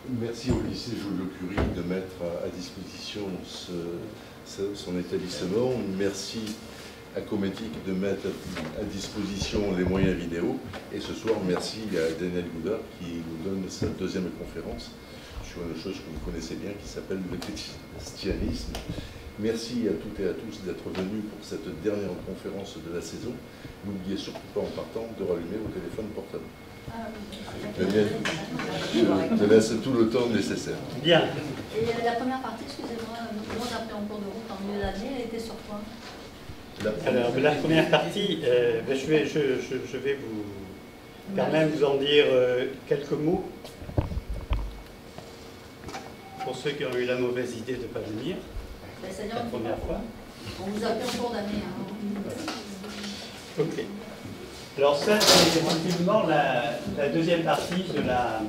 Merci au lycée Joliot-Curie de mettre à disposition son établissement. Merci à Cométique de mettre à disposition les moyens vidéo. Et ce soir, merci à Daniel Goudard qui nous donne sa deuxième conférence sur une chose que vous connaissez bien qui s'appelle le christianisme. Merci à toutes et à tous d'être venus pour cette dernière conférence de la saison. N'oubliez surtout pas en partant de rallumer vos téléphones portables. Je te laisse tout le temps nécessaire. Bien. Et la première partie, excusez-moi, nous on a pris en cours de route en milieu d'année, elle était sur quoi? Alors, la première partie, je vais vous quand même vous en dire quelques mots pour ceux qui ont eu la mauvaise idée de ne pas venir la première fois. On vous a pris en cours d'année. Ok. Alors ça, c'est effectivement la deuxième partie de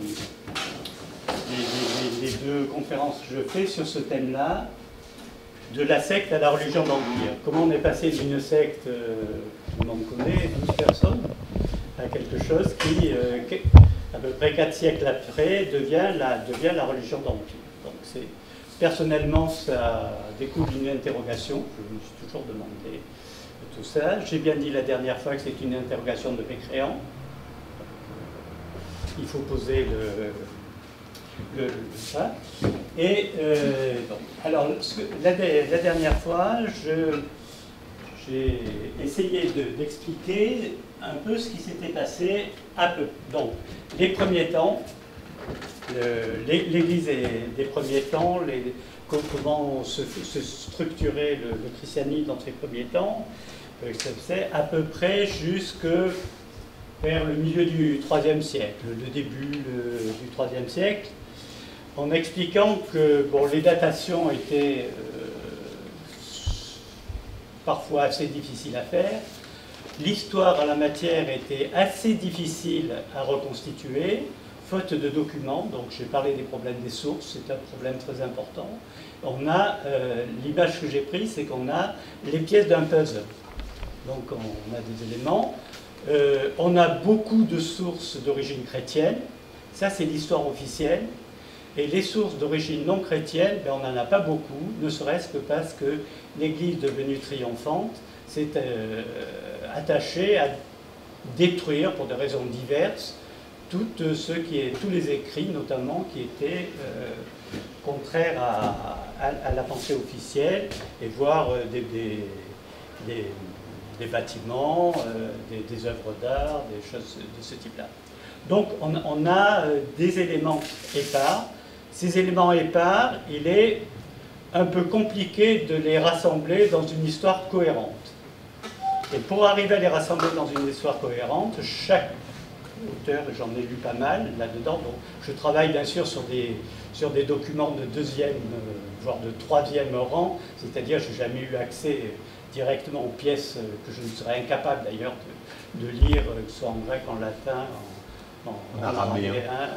des deux conférences que je fais sur ce thème-là, de la secte à la religion d'Empire. Comment on est passé d'une secte, tout le monde connaît, 12 personnes, à quelque chose qui, à peu près 4 siècles après, devient la religion d'Empire. Donc personnellement, ça découle d'une interrogation, je me suis toujours demandé tout ça. J'ai bien dit la dernière fois que c'est une interrogation de mécréant. Il faut poser ça. Et bon, alors, la dernière fois, j'ai essayé d'expliquer un peu ce qui s'était passé à peu. Donc, les premiers temps, l'Église des premiers temps, comment se structurait le christianisme dans ces premiers temps, c'est à peu près jusque vers le milieu du IIIe siècle, le début du IIIe siècle, en expliquant que bon, les datations étaient parfois assez difficiles à faire, l'histoire en la matière était assez difficile à reconstituer, faute de documents, donc j'ai parlé des problèmes des sources, c'est un problème très important. On a, l'image que j'ai prise, c'est qu'on a les pièces d'un puzzle. Donc on a des éléments. On a beaucoup de sources d'origine chrétienne. Ça, c'est l'histoire officielle. Et les sources d'origine non chrétienne, ben, on n'en a pas beaucoup, ne serait-ce que parce que l'Église devenue triomphante s'est attachée à détruire, pour des raisons diverses, tous les écrits, notamment, qui étaient contraires à la pensée officielle, et voir des bâtiments, des œuvres d'art, des choses de ce type-là. Donc on a des éléments épars. Ces éléments épars, il est un peu compliqué de les rassembler dans une histoire cohérente. Et pour arriver à les rassembler dans une histoire cohérente, chaque auteur, j'en ai lu pas mal là-dedans, donc je travaille bien sûr sur des documents de deuxième, voire de troisième rang, c'est-à-dire que je n'ai jamais eu accès directement aux pièces que je ne serais incapable d'ailleurs de lire, que ce soit en grec, en latin, en araméen,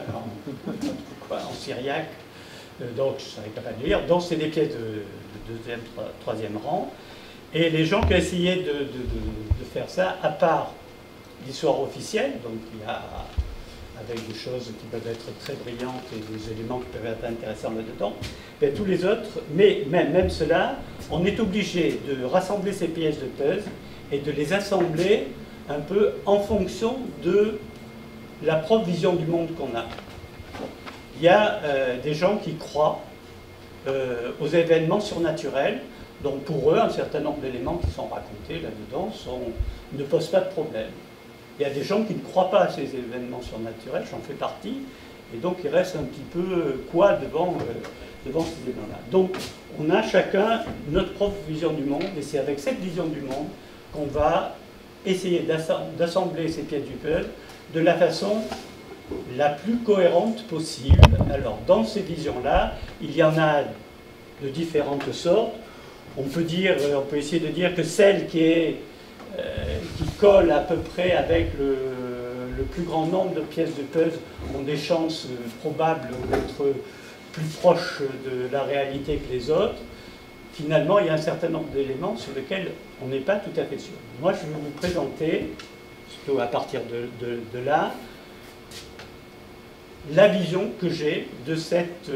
en syriaque, donc je serais capable de lire. Donc c'est des pièces de deuxième, troisième rang. Et les gens qui ont essayé de faire ça, à part l'histoire officielle, donc il y a avec des choses qui peuvent être très brillantes et des éléments qui peuvent être intéressants là-dedans, ben, tous les autres, mais même cela, on est obligé de rassembler ces pièces de puzzle et de les assembler un peu en fonction de la propre vision du monde qu'on a. Il y a des gens qui croient aux événements surnaturels, donc pour eux, un certain nombre d'éléments qui sont racontés là-dedans ne posent pas de problème. Il y a des gens qui ne croient pas à ces événements surnaturels, j'en fais partie, et donc ils restent un petit peu quoi devant ces événements-là. Donc on a chacun notre propre vision du monde, et c'est avec cette vision du monde qu'on va essayer d'assembler ces pièces du puzzle de la façon la plus cohérente possible. Alors dans ces visions-là, il y en a de différentes sortes. On peut essayer de dire que celle qui colle à peu près avec le plus grand nombre de pièces de puzzle ont des chances probables d'être plus proches de la réalité que les autres. Finalement, il y a un certain nombre d'éléments sur lesquels on n'est pas tout à fait sûr. Moi, je vais vous présenter, surtout à partir de là, la vision que j'ai de cet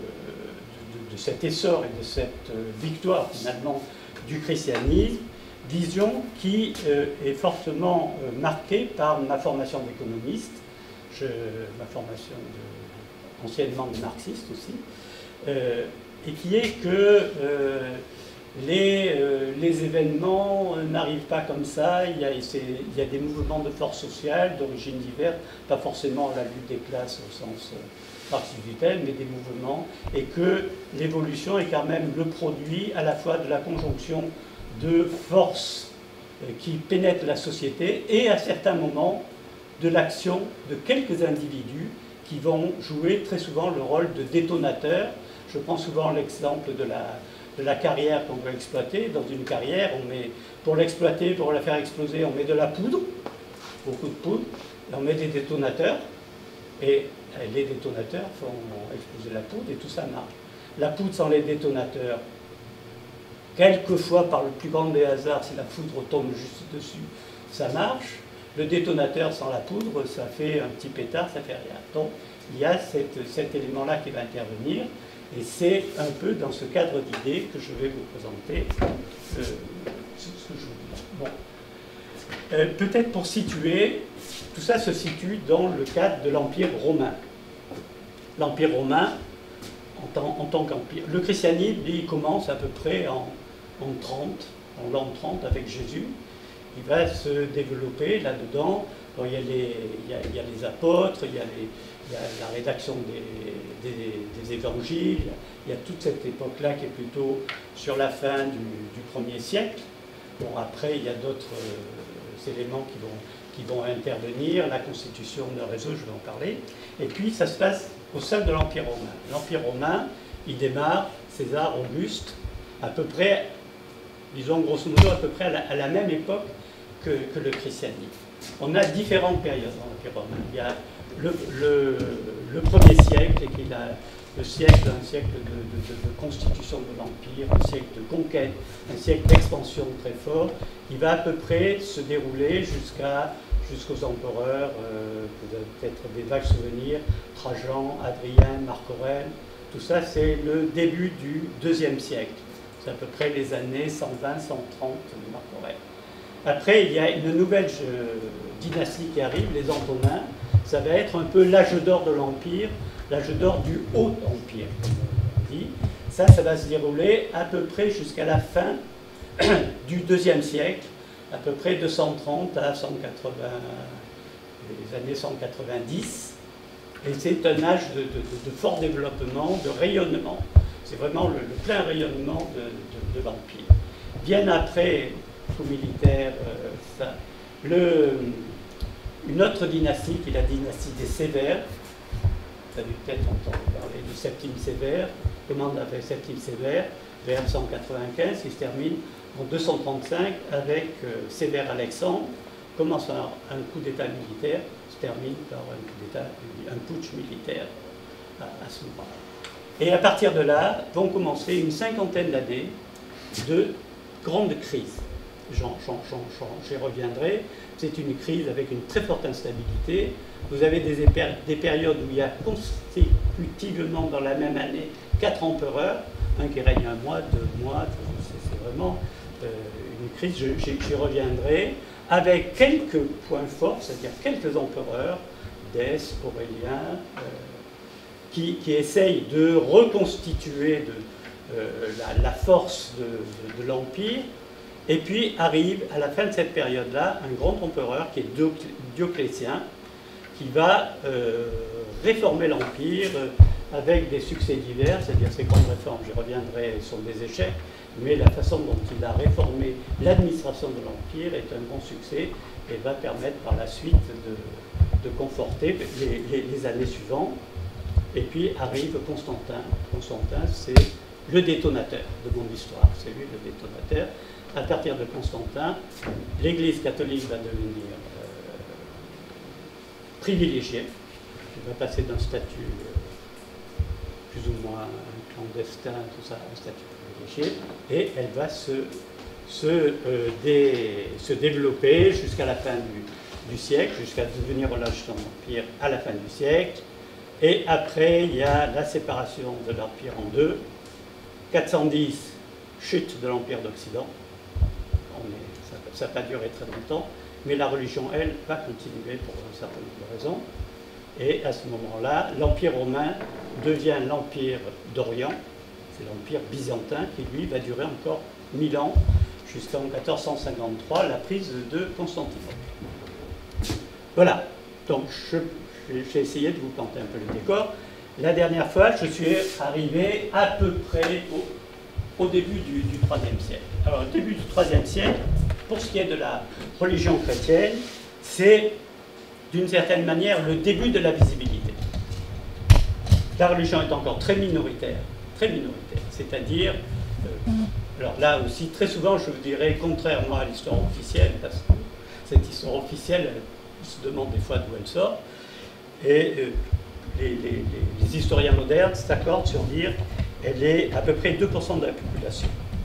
essor et de cette victoire finalement du christianisme, vision qui est fortement marquée par ma formation d'économiste, ma formation anciennement de marxiste aussi, et qui est que les événements n'arrivent pas comme ça, il y a des mouvements de force sociale d'origine diverse, pas forcément la lutte des classes au sens marxiste du terme, mais des mouvements, et que l'évolution est quand même le produit à la fois de la conjonction de forces qui pénètrent la société et à certains moments de l'action de quelques individus qui vont jouer très souvent le rôle de détonateurs. Je prends souvent l'exemple de la carrière qu'on veut exploiter. Dans une carrière, pour l'exploiter, pour la faire exploser, on met de la poudre, beaucoup de poudre, et on met des détonateurs, et les détonateurs font exploser la poudre, et tout ça marche. La poudre sans les détonateurs, quelquefois par le plus grand des hasards, si la foudre tombe juste dessus, ça marche. Le détonateur sans la poudre, ça fait un petit pétard, ça fait rien. Donc il y a cet élément-là qui va intervenir. Et c'est un peu dans ce cadre d'idées que je vais vous présenter ce que je vous dis. Bon. Peut-être pour situer, tout ça se situe dans le cadre de l'Empire romain. L'Empire romain, en tant qu'empire. Le christianisme, lui, il commence à peu près en l'an 30 avec Jésus. Il va se développer là-dedans. Bon, il y a les apôtres, il y a la rédaction des évangiles, il y a toute cette époque-là qui est plutôt sur la fin du 1er siècle. Bon, après, il y a d'autres éléments qui vont intervenir, la constitution de réseau, je vais en parler. Et puis, ça se passe au sein de l'Empire romain. L'Empire romain, il démarre, César, Auguste, à peu près, disons grosso modo, à peu près à la même époque que le christianisme. On a différentes périodes dans l'Empire romain. Il y a le 1er siècle, qui est un siècle de constitution de l'Empire, un siècle de conquête, un siècle d'expansion très fort, qui va à peu près se dérouler jusqu'aux empereurs, vous avez peut-être des vagues souvenirs, Trajan, Adrien, Marc Aurèle, tout ça c'est le début du 2e siècle. C'est à peu près les années 120, 130 de Marc Aurèle. Après, il y a une nouvelle dynastie qui arrive, les Antonins. Ça va être un peu l'âge d'or de l'Empire, l'âge d'or du Haut Empire, comme on dit. Ça va se dérouler à peu près jusqu'à la fin du 2e siècle, à peu près 230 à 180, les années 190. Et c'est un âge de fort développement, de rayonnement. C'est vraiment le plein rayonnement de l'Empire. Bien après, coup militaire, une autre dynastie, qui est la dynastie des Sévères. Vous avez peut-être entendu parler de Septime Sévère, commande avec Septime Sévère, vers 195, qui se termine en 235 avec Sévère Alexandre, commence par un coup d'État militaire, se termine par un putsch militaire à ce moment-là. Et à partir de là, vont commencer une cinquantaine d'années de grandes crises. J'y reviendrai. C'est une crise avec une très forte instabilité. Vous avez des périodes où il y a consécutivement dans la même année 4 empereurs, un qui règne 1 mois, 2 mois, c'est vraiment une crise, j'y reviendrai, avec quelques points forts, c'est-à-dire quelques empereurs, Dès, Aurélien, qui essayent de reconstituer la force de l'Empire. Et puis arrive à la fin de cette période-là un grand empereur qui est Dioclétien, qui va réformer l'Empire avec des succès divers, c'est-à-dire ces grandes réformes, j'y reviendrai, sont des échecs, mais la façon dont il a réformé l'administration de l'Empire est un grand succès et va permettre par la suite de conforter les années suivantes. Et puis arrive Constantin. Constantin, c'est le détonateur de mon histoire, c'est lui le détonateur. À partir de Constantin, l'Église catholique va devenir privilégiée. Elle va passer d'un statut plus ou moins clandestin, tout ça, à un statut privilégié, et elle va se développer jusqu'à la fin du siècle, jusqu'à devenir relâche son empire à la fin du siècle. Et après, il y a la séparation de l'Empire en deux. 410, chute de l'Empire d'Occident. Ça n'a pas duré très longtemps, mais la religion, elle, va continuer pour un certain nombre de raisons. Et à ce moment-là, l'Empire romain devient l'Empire d'Orient, c'est l'Empire byzantin qui, lui, va durer encore 1000 ans, jusqu'en 1453, la prise de Constantinople. Voilà, donc j'ai essayé de vous planter un peu le décor. La dernière fois, je suis arrivé à peu près au début du IIIe siècle. Alors, au début du IIIe siècle, pour ce qui est de la religion chrétienne, c'est d'une certaine manière le début de la visibilité. La religion est encore très minoritaire, c'est-à-dire, alors là aussi, très souvent, je vous dirais, contrairement à l'histoire officielle, parce que cette histoire officielle, on se demande des fois d'où elle sort, et les historiens modernes s'accordent sur dire qu'elle est à peu près 2% de la population.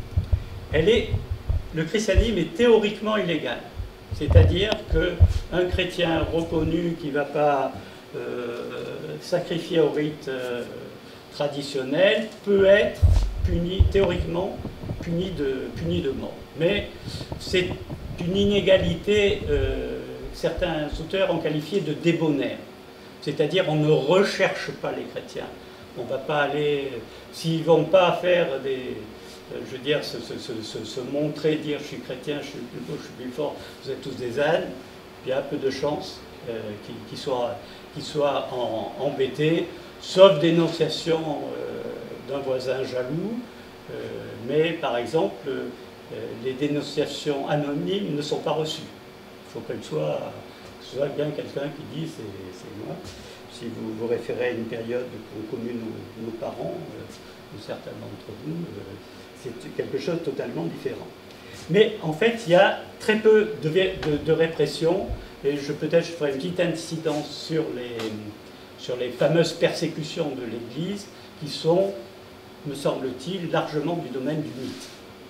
Le christianisme est théoriquement illégal. C'est-à-dire qu'un chrétien reconnu qui ne va pas sacrifier au rite traditionnel peut être puni, théoriquement, puni de mort. Mais c'est une inégalité que certains auteurs ont qualifiée de débonnaire. C'est-à-dire on ne recherche pas les chrétiens. On ne va pas aller... S'ils ne vont pas faire des... je veux dire, se montrer, dire je suis chrétien, je suis plus beau, je suis plus fort, vous êtes tous des ânes, il y a peu de chances qu'ils soient embêtés, sauf dénonciation d'un voisin jaloux, mais par exemple, les dénonciations anonymes ne sont pas reçues. Il faut que ce soit bien quelqu'un qui dit c'est moi. Si vous vous référez à une période qu'ont connue nos parents, certains d'entre vous, c'est quelque chose de totalement différent. Mais en fait, il y a très peu de répression, et peut-être je ferai une petite incidence sur les fameuses persécutions de l'Église, qui sont, me semble-t-il, largement du domaine du mythe.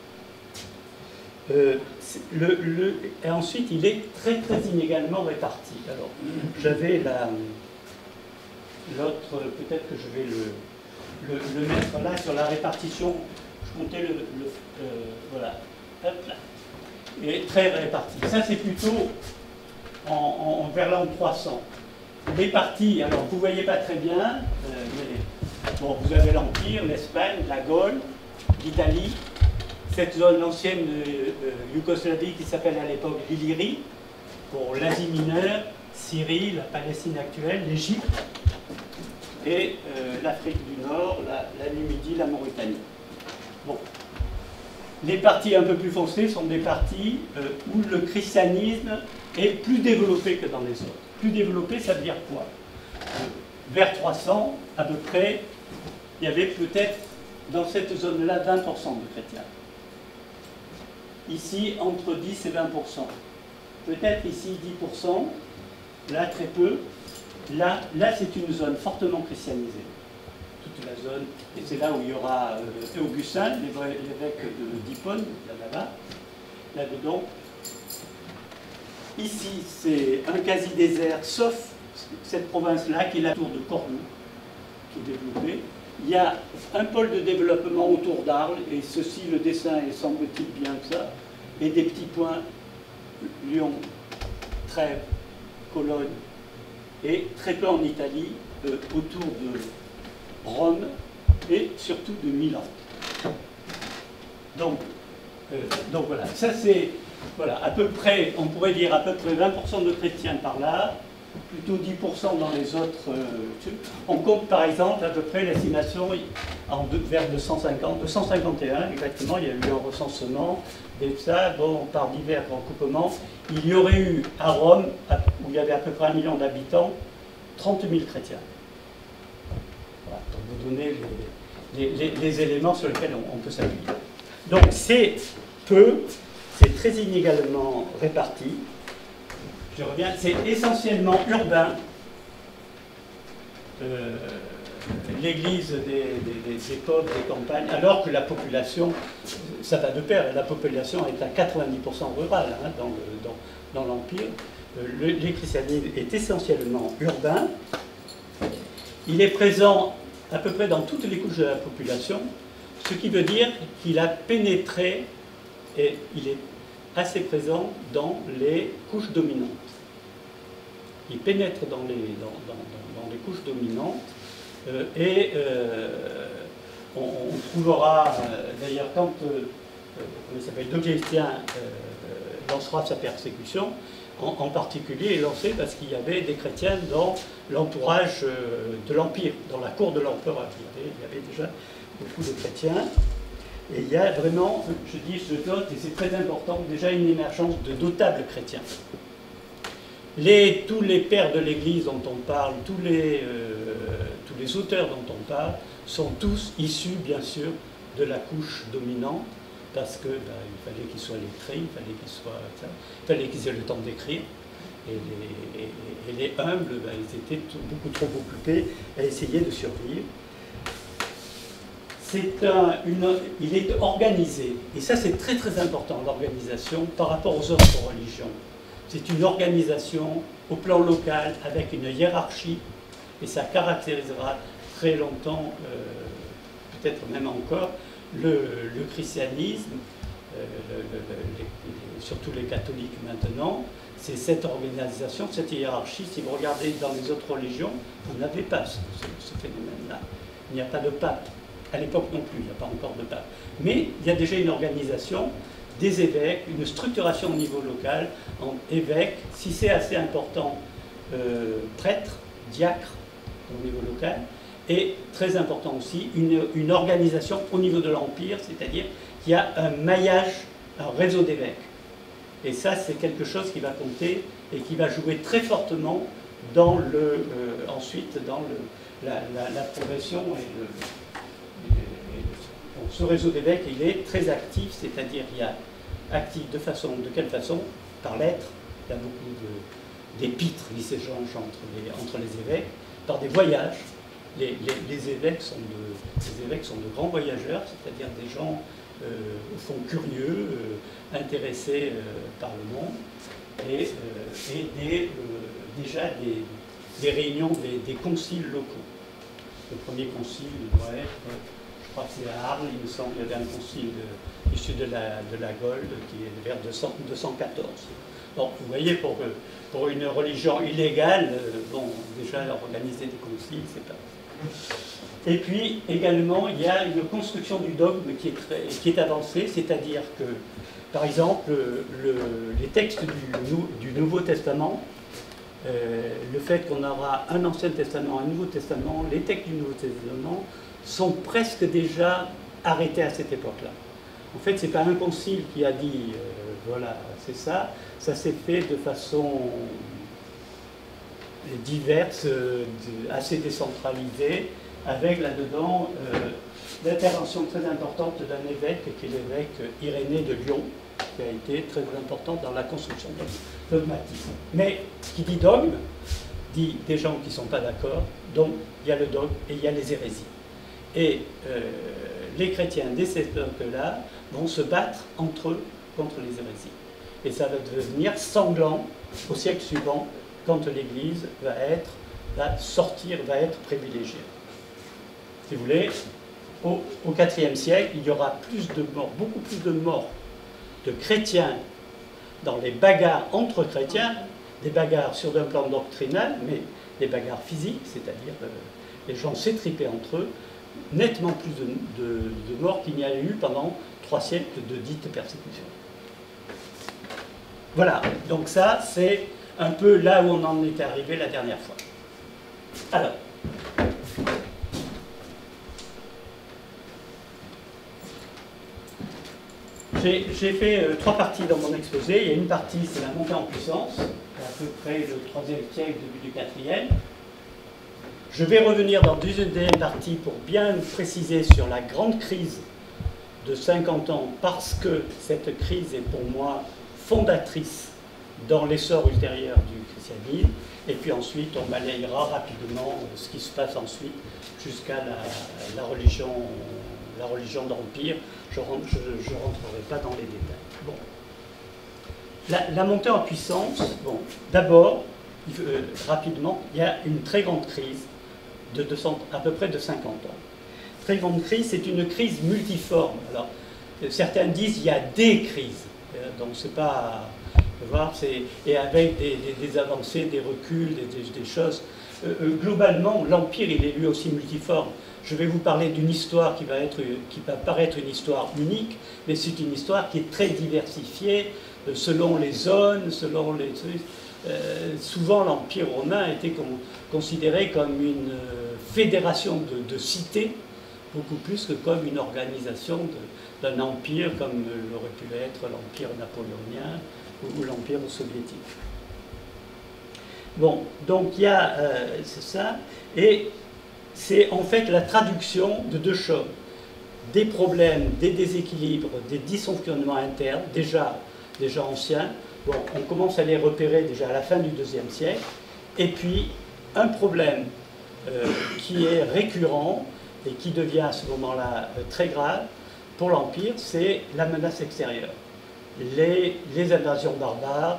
Et ensuite, il est très très inégalement réparti. Alors, j'avais l'autre, peut-être que je vais le mettre là, sur la répartition. Compter voilà, hop là, et très réparti. Ça, c'est plutôt vers l'an 300. Les parties, alors vous ne voyez pas très bien, mais bon, vous avez l'Empire, l'Espagne, la Gaule, l'Italie, cette zone ancienne de Yougoslavie qui s'appelle à l'époque l'Illyrie, pour l'Asie mineure, Syrie, la Palestine actuelle, l'Égypte, et l'Afrique du Nord, la Numidie, la Mauritanie. Bon. Les parties un peu plus foncées sont des parties où le christianisme est plus développé que dans les autres. Plus développé, ça veut dire quoi? Vers 300, à peu près, il y avait peut-être dans cette zone-là 20% de chrétiens. Ici, entre 10 et 20%. Peut-être ici 10%, là très peu. Là c'est une zone fortement christianisée. Toute la zone, et c'est là où il y aura Augustin, l'évêque d'Hippone, là-bas, là-dedans. Ici, c'est un quasi-désert, sauf cette province-là, qui est la tour de Cordoue, qui est développée. Il y a un pôle de développement autour d'Arles, et ceci, le dessin est semble-t-il bien que ça, et des petits points, Lyon, Trèves, Cologne, et très peu en Italie, autour de Rome, et surtout de Milan. Donc voilà, ça c'est, voilà, à peu près, on pourrait dire à peu près 20% de chrétiens par là, plutôt 10% dans les autres. On compte par exemple à peu près l'estimation vers 250, 251 exactement, il y a eu un recensement de ça, bon, par divers recoupements. Il y aurait eu à Rome, où il y avait à peu près 1 million d'habitants, 30 000 chrétiens. Voilà, pour vous donner les éléments sur lesquels on peut s'appuyer. Donc c'est peu, c'est très inégalement réparti. Je reviens, c'est essentiellement urbain. L'église des pauvres, des campagnes, alors que la population, ça va de pair, la population est à 90% rurale hein, dans l'Empire. Le christianisme est essentiellement urbain. Il est présent à peu près dans toutes les couches de la population, ce qui veut dire qu'il a pénétré, et il est assez présent dans les couches dominantes. Il pénètre dans les couches dominantes, on trouvera, d'ailleurs, quand Dioclétien lancera sa persécution, en particulier, il lancé parce qu'il y avait des chrétiens dans l'entourage de l'Empire, dans la cour de l'empereur. Il y avait déjà beaucoup de chrétiens. Et il y a vraiment, je note, et c'est très important, déjà une émergence de notables chrétiens. Tous les pères de l'Église dont on parle, tous les auteurs dont on parle, sont tous issus, bien sûr, de la couche dominante, parce que il fallait qu'ils soient lettrés, il fallait qu'ils aient le temps d'écrire. Et les humbles, ils étaient beaucoup trop occupés à essayer de survivre. Il est organisé, et ça c'est très très important, l'organisation, par rapport aux autres religions. C'est une organisation au plan local, avec une hiérarchie, et ça caractérisera très longtemps, peut-être même encore, le christianisme, surtout les catholiques maintenant. C'est cette organisation, cette hiérarchie. Si vous regardez dans les autres religions, vous n'avez pas ce phénomène-là. Il n'y a pas de pape. À l'époque non plus, il n'y a pas encore de pape. Mais il y a déjà une organisation des évêques, une structuration au niveau local, en évêques, si c'est assez important, prêtres, diacres au niveau local, et très important aussi, une organisation au niveau de l'Empire, c'est-à-dire qu'il y a un maillage, un réseau d'évêques. Et ça, c'est quelque chose qui va compter et qui va jouer très fortement dans ensuite dans la progression. Donc, ce réseau d'évêques, il est très actif, c'est-à-dire il y a actif de quelle façon? Par lettres, il y a beaucoup d'épîtres lycégeanges entre les évêques, par des voyages. Les évêques sont de grands voyageurs, c'est-à-dire des gens au fond curieux, intéressés par le monde, et déjà des réunions, des conciles locaux. Le premier concile doit être, je crois que c'est à Arles, il me semble, il y avait un concile issu de la Gaule qui est vers 214. Bon, vous voyez, pour une religion illégale, déjà organiser des conciles, c'est pas... Et puis également, il y a une construction du dogme qui est avancée, c'est-à-dire que, par exemple, les textes du Nouveau Testament, le fait qu'on aura un Ancien Testament, un Nouveau Testament, les textes du Nouveau Testament sont presque déjà arrêtés à cette époque-là. En fait, ce n'est pas un concile qui a dit, voilà, c'est ça, ça s'est fait de façon diverse, assez décentralisée, avec là-dedans l'intervention très importante d'un évêque, qui est l'évêque Irénée de Lyon, qui a été très important dans la construction dogmatique. Mais qui dit dogme, dit des gens qui ne sont pas d'accord, donc il y a le dogme et il y a les hérésies. Et les chrétiens dès cette époque-là vont se battre entre eux contre les hérésies. Et ça va devenir sanglant au siècle suivant, quand l'Église va être privilégiée. Si vous voulez, au IVe siècle, il y aura plus de morts, beaucoup plus de morts de chrétiens dans les bagarres entre chrétiens, des bagarres sur un plan doctrinal, mais des bagarres physiques, c'est-à-dire les gens s'étripaient entre eux, nettement plus de morts qu'il n'y a eu pendant 3 siècles de dites persécutions. Voilà, donc ça, c'est un peu là où on en était arrivé la dernière fois. Alors, j'ai fait 3 parties dans mon exposé. Il y a une partie, c'est la montée en puissance, à peu près le 3e siècle, début du 4e. Je vais revenir dans la deuxième partie pour bien préciser sur la grande crise de 50 ans, parce que cette crise est pour moi fondatrice dans l'essor ultérieur du christianisme, et puis ensuite on balayera rapidement ce qui se passe ensuite jusqu'à la religion d'Empire. Je ne rentrerai pas dans les détails. Bon. La montée en puissance, bon, d'abord, rapidement, il y a une très grande crise à peu près de 50 ans. Très grande crise, c'est une crise multiforme. Alors, certains disent qu'il y a des crises, donc c'est pas... Voir, et avec des avancées, des reculs, des choses. Globalement, l'Empire, il est lui aussi multiforme. Je vais vous parler d'une histoire qui va paraître une histoire unique, mais c'est une histoire qui est très diversifiée selon les zones, selon les... souvent, l'Empire romain était considéré comme une fédération de cités, beaucoup plus que comme une organisation d'un empire, comme l'aurait pu être l'Empire napoléonien ou l'Empire soviétique. Bon, donc il y a... c'est ça, et c'est en fait la traduction de deux choses. Des problèmes, des déséquilibres, des dysfonctionnements internes, déjà anciens. Bon, on commence à les repérer déjà à la fin du IIe siècle. Et puis, un problème qui est récurrent et qui devient à ce moment-là très grave pour l'Empire, c'est la menace extérieure. Les invasions barbares,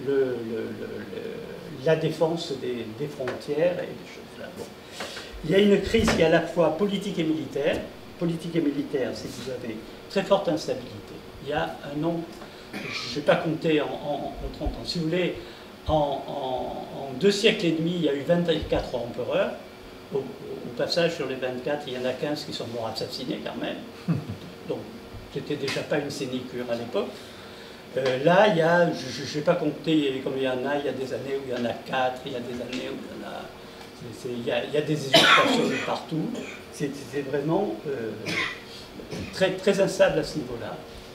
la défense des frontières et des choses là. Bon. Il y a une crise qui est à la fois politique et militaire. Politique et militaire, c'est que vous avez très forte instabilité. Il y a un nombre, je ne vais pas compter en 30 ans. Si vous voulez, en 2 siècles et demi, il y a eu 24 empereurs. Au passage, sur les 24, il y en a 15 qui sont morts assassinés quand même. Donc, c'était déjà pas une sénécure à l'époque. Là, il y a, je ne vais pas compter comme il y en a des années où il y en a 4, il y a des années où il y en a... Il y a des usurpations de partout. C'est vraiment très, très instable à ce niveau-là.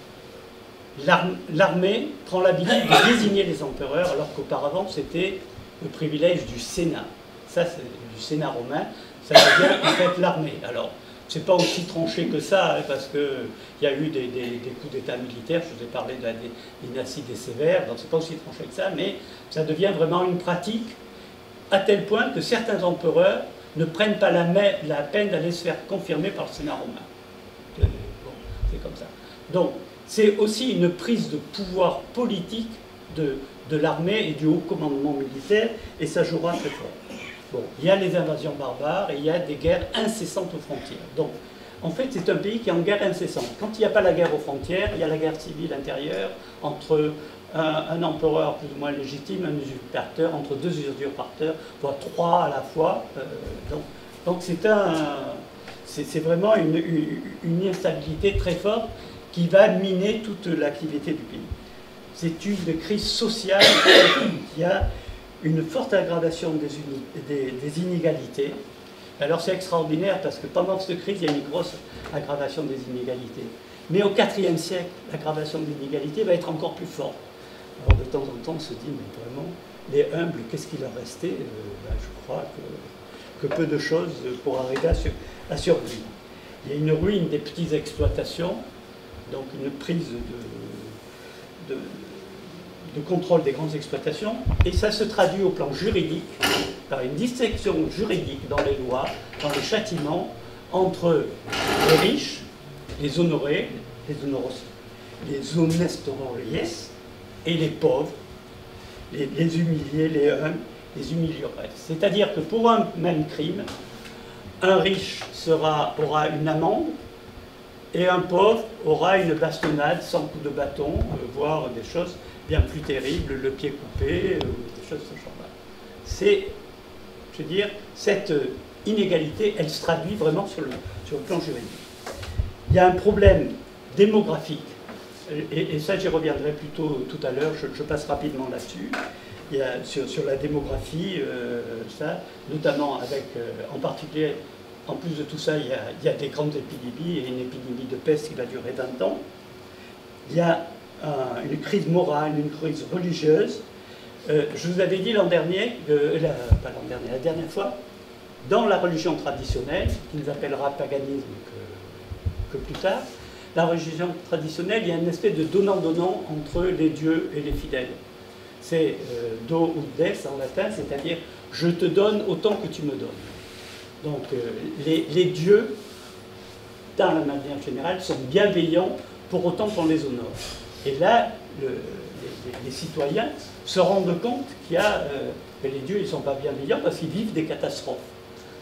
L'armée prend l'habitude de désigner les empereurs, alors qu'auparavant, c'était le privilège du Sénat. Ça, c'est du Sénat romain. Ça devient en fait l'armée. Alors, c'est pas aussi tranché que ça, hein, parce qu'il y a eu des coups d'État militaires, je vous ai parlé de la dynastie des Sévères, donc c'est pas aussi tranché que ça, mais ça devient vraiment une pratique, à tel point que certains empereurs ne prennent pas la peine d'aller se faire confirmer par le Sénat romain. Bon, c'est comme ça. Donc, c'est aussi une prise de pouvoir politique de l'armée et du haut commandement militaire, et ça jouera très fort. Bon, il y a les invasions barbares et il y a des guerres incessantes aux frontières. Donc, en fait, c'est un pays qui est en guerre incessante. Quand il n'y a pas la guerre aux frontières, il y a la guerre civile intérieure entre un empereur plus ou moins légitime, un usurpateur, entre 2 usurpateurs, voire 3 à la fois. Donc c'est vraiment une instabilité très forte qui va miner toute l'activité du pays. C'est une crise sociale qui a une forte aggravation des inégalités. Alors c'est extraordinaire parce que pendant cette crise, il y a une grosse aggravation des inégalités. Mais au IVe siècle, l'aggravation des inégalités va être encore plus forte. Alors de temps en temps, on se dit, mais vraiment, les humbles, qu'est-ce qu'il leur restait? Je crois que peu de choses pour arriver à survivre. Il y a une ruine des petites exploitations, donc une prise de contrôle des grandes exploitations, et ça se traduit au plan juridique par une distinction juridique dans les lois, dans les châtiments, entre les riches, les honorés, les honestorolies, et les pauvres, les humiliés, les humbles, les humilierais. C'est-à-dire que pour un même crime, un riche aura une amende, et un pauvre aura une bastonnade sans coup de bâton, voire des choses bien plus terribles, le pied coupé, des choses de ce genre-là. C'est, je veux dire, cette inégalité, elle se traduit vraiment sur le plan juridique. Il y a un problème démographique, et ça j'y reviendrai plutôt tout à l'heure, je passe rapidement là-dessus. Il y a sur la démographie, ça, notamment avec, en particulier, en plus de tout ça, il y a des grandes épidémies, et une épidémie de peste qui va durer 20 ans. Il y a une crise morale, une crise religieuse. Je vous avais dit l'an dernier, pas l'an dernier, la dernière fois, dans la religion traditionnelle, qui nous appellera paganisme que plus tard, la religion traditionnelle, il y a une espèce de donnant-donnant entre les dieux et les fidèles. C'est do ut des en latin, c'est-à-dire je te donne autant que tu me donnes. Donc les dieux, dans la manière générale, sont bienveillants pour autant qu'on les honore. Et là, les citoyens se rendent compte qu'il y a que les dieux ne sont pas bienveillants parce qu'ils vivent des catastrophes.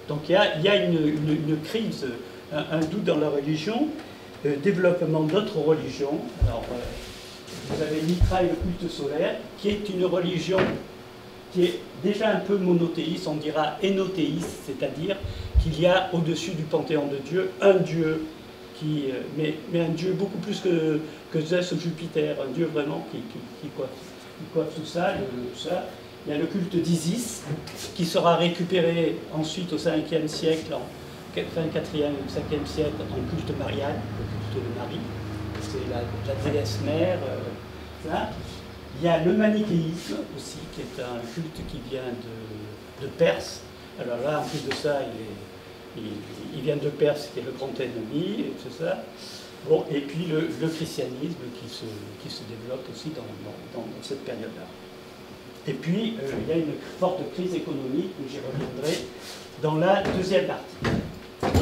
Donc il y a une crise, un doute dans la religion, développement d'autres religions. Alors, vous avez Mitra et le culte solaire, qui est une religion qui est déjà un peu monothéiste, on dira énothéiste, c'est-à-dire qu'il y a au-dessus du panthéon de Dieu un Dieu, mais un Dieu beaucoup plus que Zeus ou Jupiter, un Dieu vraiment qui coiffe tout ça, Il y a le culte d'Isis, qui sera récupéré ensuite au 5e siècle, fin 4e, 5e siècle, en culte marial, le culte de Marie. C'est la déesse mère. Ça. Il y a le manichéisme aussi, qui est un culte qui vient de Perse. Alors là, en plus de ça, il vient de Perse, qui est le grand ennemi, et tout ça. Bon, et puis le christianisme qui se développe aussi dans cette période-là. Et puis, il y a une forte crise économique, où j'y reviendrai dans la deuxième partie.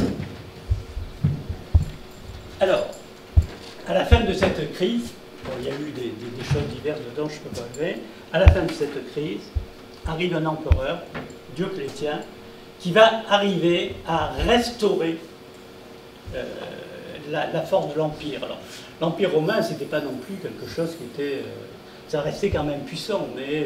Alors, à la fin de cette crise, bon, il y a eu des choses diverses dedans, je ne peux pas lever. À la fin de cette crise, arrive un empereur, Dioclétien, qui va arriver à restaurer la force de l'Empire. Alors, l'Empire romain, ce n'était pas non plus quelque chose qui était... ça restait quand même puissant, mais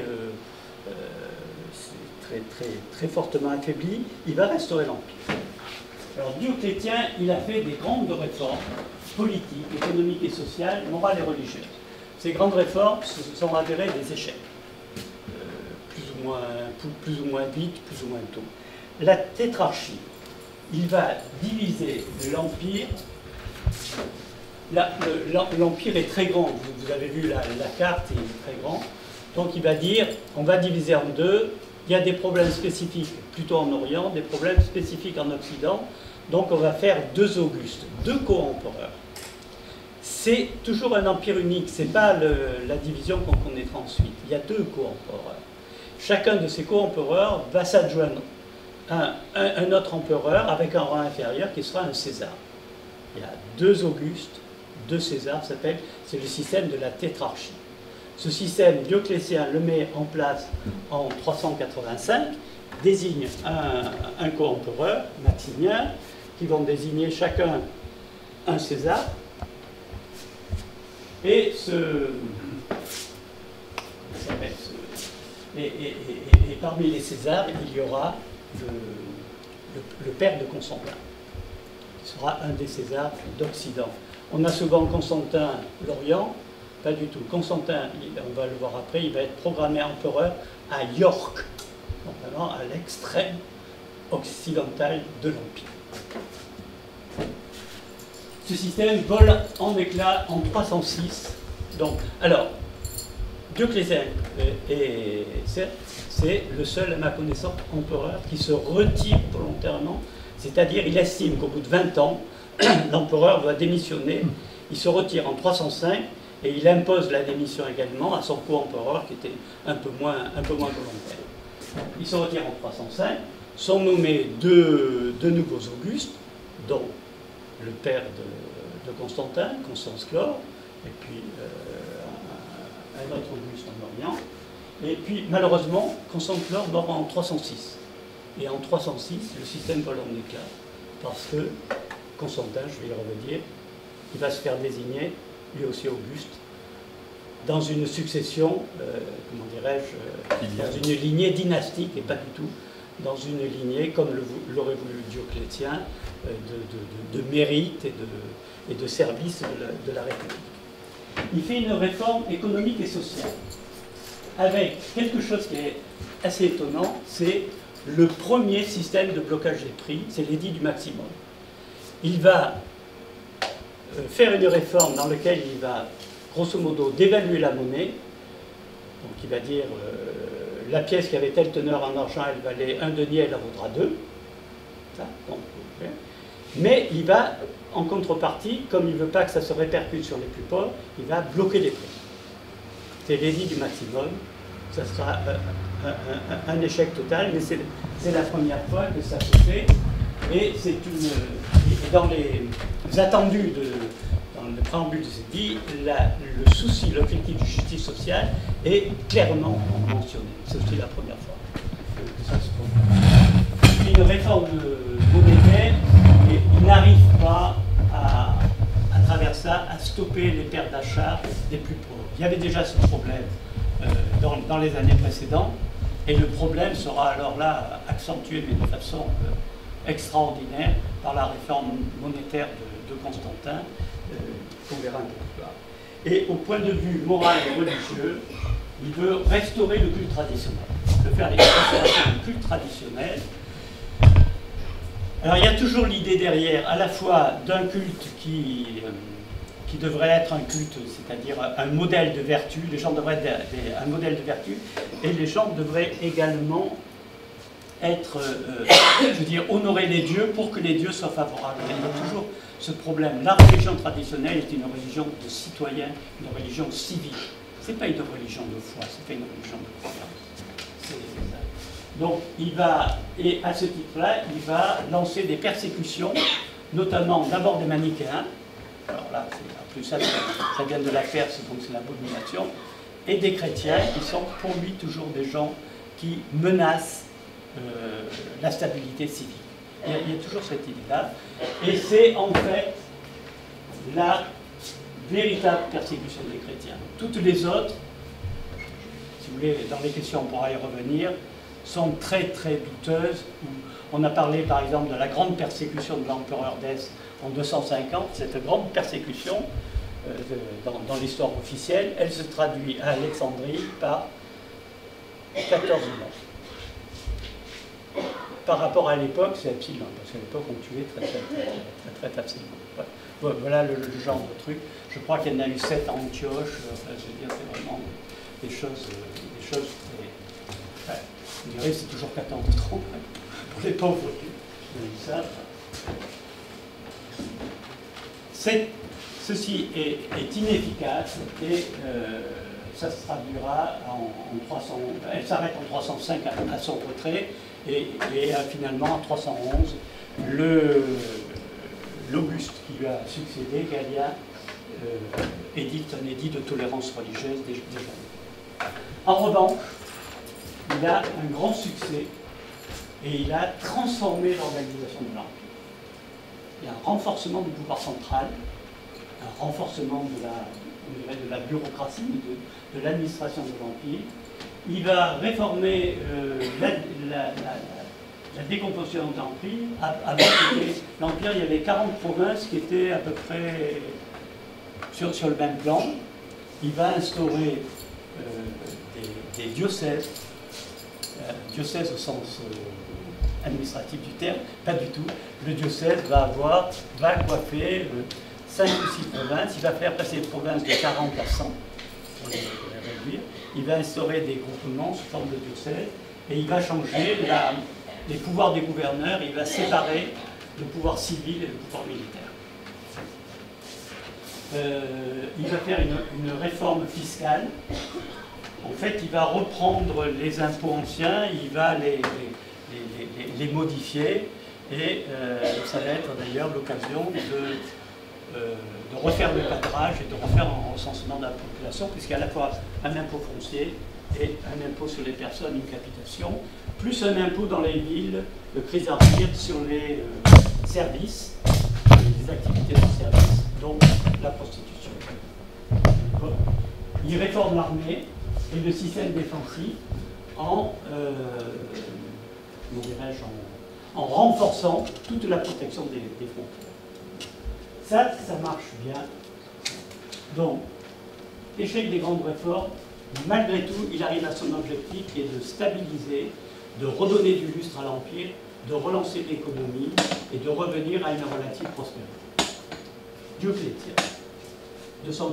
c'est très fortement affaibli. Il va restaurer l'Empire. Alors, Dioclétien, il a fait des grandes réformes politiques, économiques et sociales, morales et religieuses. Ces grandes réformes se sont avérées des échecs, plus ou moins vite, plus ou moins tôt. La tétrarchie, il va diviser l'Empire. L'Empire est très grand, vous avez vu la carte, il est très grand. Donc il va dire, on va diviser en deux, il y a des problèmes spécifiques plutôt en Orient, des problèmes spécifiques en Occident, donc on va faire deux Augustes, deux co-empereurs. C'est toujours un empire unique, ce n'est pas la division qu'on connaîtra ensuite, il y a deux co-empereurs. Chacun de ces co-empereurs va s'adjoindre un autre empereur avec un rang inférieur qui sera un César. Il y a deux Augustes, deux Césars, c'est le système de la tétrarchie. Ce système, Dioclétien le met en place en 385, désigne un co-empereur, Maximien, qui vont désigner chacun un César. Et parmi les Césars, il y aura le père de Constantin, qui sera un des Césars d'Occident. On a souvent Constantin l'Orient, pas du tout. Constantin, on va le voir après, il va être programmé empereur à York, donc vraiment à l'extrême occidental de l'Empire. Ce système vole en éclats en 306. Donc, alors, Dioclétien, c'est le seul, à ma connaissance, empereur qui se retire volontairement, c'est-à-dire il estime qu'au bout de 20 ans, l'empereur doit démissionner, il se retire en 305 et il impose la démission également à son co-empereur qui était un peu moins volontaire. Il se retire en 305, sont nommés deux nouveaux Augustes, dont le père de Constantin, Constance Chlore, et puis un autre Auguste en Orient. Et puis, malheureusement, Constance Chlore mort en 306. Et en 306, le système vole en éclats, parce que Constantin, je vais le redire, il va se faire désigner, lui aussi Auguste, dans une succession, comment dirais-je, dans une lignée dynastique, et pas du tout dans une lignée, comme l'aurait voulu Dioclétien, de mérite et de service de la République. Il fait une réforme économique et sociale, avec quelque chose qui est assez étonnant, c'est le premier système de blocage des prix, c'est l'édit du maximum. Il va faire une réforme dans laquelle il va, grosso modo, dévaluer la monnaie. Donc il va dire, la pièce qui avait telle teneur en argent, elle valait 1 denier, elle en vaudra 2. Ça, donc, okay. Mais il va, en contrepartie, comme il ne veut pas que ça se répercute sur les plus pauvres, il va bloquer les prix. C'est l'édit du maximum. Ça sera un échec total, mais c'est la première fois que ça se fait. Et c'est dans les attendus, dans le préambule de cette dit, le souci, l'objectif de justice sociale est clairement mentionné. C'est aussi la première fois que ça se produit. une réforme monétaire, et il n'arrive pas à travers ça à stopper les pertes d'achat des plus pauvres. Il y avait déjà ce problème dans les années précédentes, et le problème sera alors là accentué, mais de façon extraordinaire, par la réforme monétaire de Constantin, qu'on verra un peu plus tard. Et au point de vue moral et religieux, il veut restaurer le culte traditionnel, il veut faire les restaurations du culte traditionnel. Alors il y a toujours l'idée derrière, à la fois d'un culte qui devrait être un culte, c'est-à-dire un modèle de vertu, les gens devraient être un modèle de vertu, et les gens devraient également être, je veux dire, honorer les dieux pour que les dieux soient favorables. Il y a toujours ce problème. La religion traditionnelle est une religion de citoyens, une religion civile. Ce n'est pas une religion de foi, ce n'est pas une religion de croyance. Donc, il va, et à ce titre-là, il va lancer des persécutions, notamment d'abord des manichéens. Alors là, en plus ça vient de la Perse, donc c'est l'abomination, et des chrétiens qui sont pour lui toujours des gens qui menacent la stabilité civile. Il y a toujours cette idée-là. Et c'est en fait la véritable persécution des chrétiens. Toutes les autres, si vous voulez, dans les questions on pourra y revenir, sont très très douteuses. On a parlé par exemple de la grande persécution de l'empereur d'Est en 250. Cette grande persécution, dans l'histoire officielle, elle se traduit à Alexandrie par 14 morts. Par rapport à l'époque, c'est epsilon, parce qu'à l'époque, on tuait très facilement. Voilà le genre de truc. Je crois qu'il y en a eu 7 à Antioche. Enfin, je veux dire, c'est vraiment des choses vous direz, c'est toujours 14 de trop, pour les pauvres qui savent. Ceci est inefficace et ça se traduira en 300. Elle s'arrête en 305 à son retrait et finalement en 311, l'Auguste qui lui a succédé, Galien, édicte un édit de tolérance religieuse des gens. En revanche, il a un grand succès et il a transformé l'organisation de l'Empire. Il y a un renforcement du pouvoir central, un renforcement de la bureaucratie, de l'administration de l'Empire. Il va réformer la décomposition de l'Empire. Avant l'Empire, il y avait 40 provinces qui étaient à peu près sur le même plan. Il va instaurer des diocèses, diocèse au sens administratif du terme, pas du tout. Le diocèse va coiffer 5 ou 6 provinces, il va faire passer les provinces de 40 à 100, pour les réduire. Il va instaurer des groupements sous forme de diocèse, et il va changer les pouvoirs des gouverneurs, il va séparer le pouvoir civil et le pouvoir militaire. Il va faire une réforme fiscale. En fait, il va reprendre les impôts anciens, il va les modifier, et ça va être d'ailleurs l'occasion de refaire le cadrage et de refaire un recensement de la population, puisqu'il y a à la fois un impôt foncier et un impôt sur les personnes, une capitation, plus un impôt dans les villes, le chrysarchir sur les services, les activités de service, donc la prostitution. Il réforme l'armée et le système défensif en renforçant toute la protection des frontières. Ça marche bien. Donc, échec des grandes réformes, malgré tout, il arrive à son objectif qui est de stabiliser, de redonner du lustre à l'Empire, de relancer l'économie et de revenir à une relative prospérité. Dioclétien, 283-307.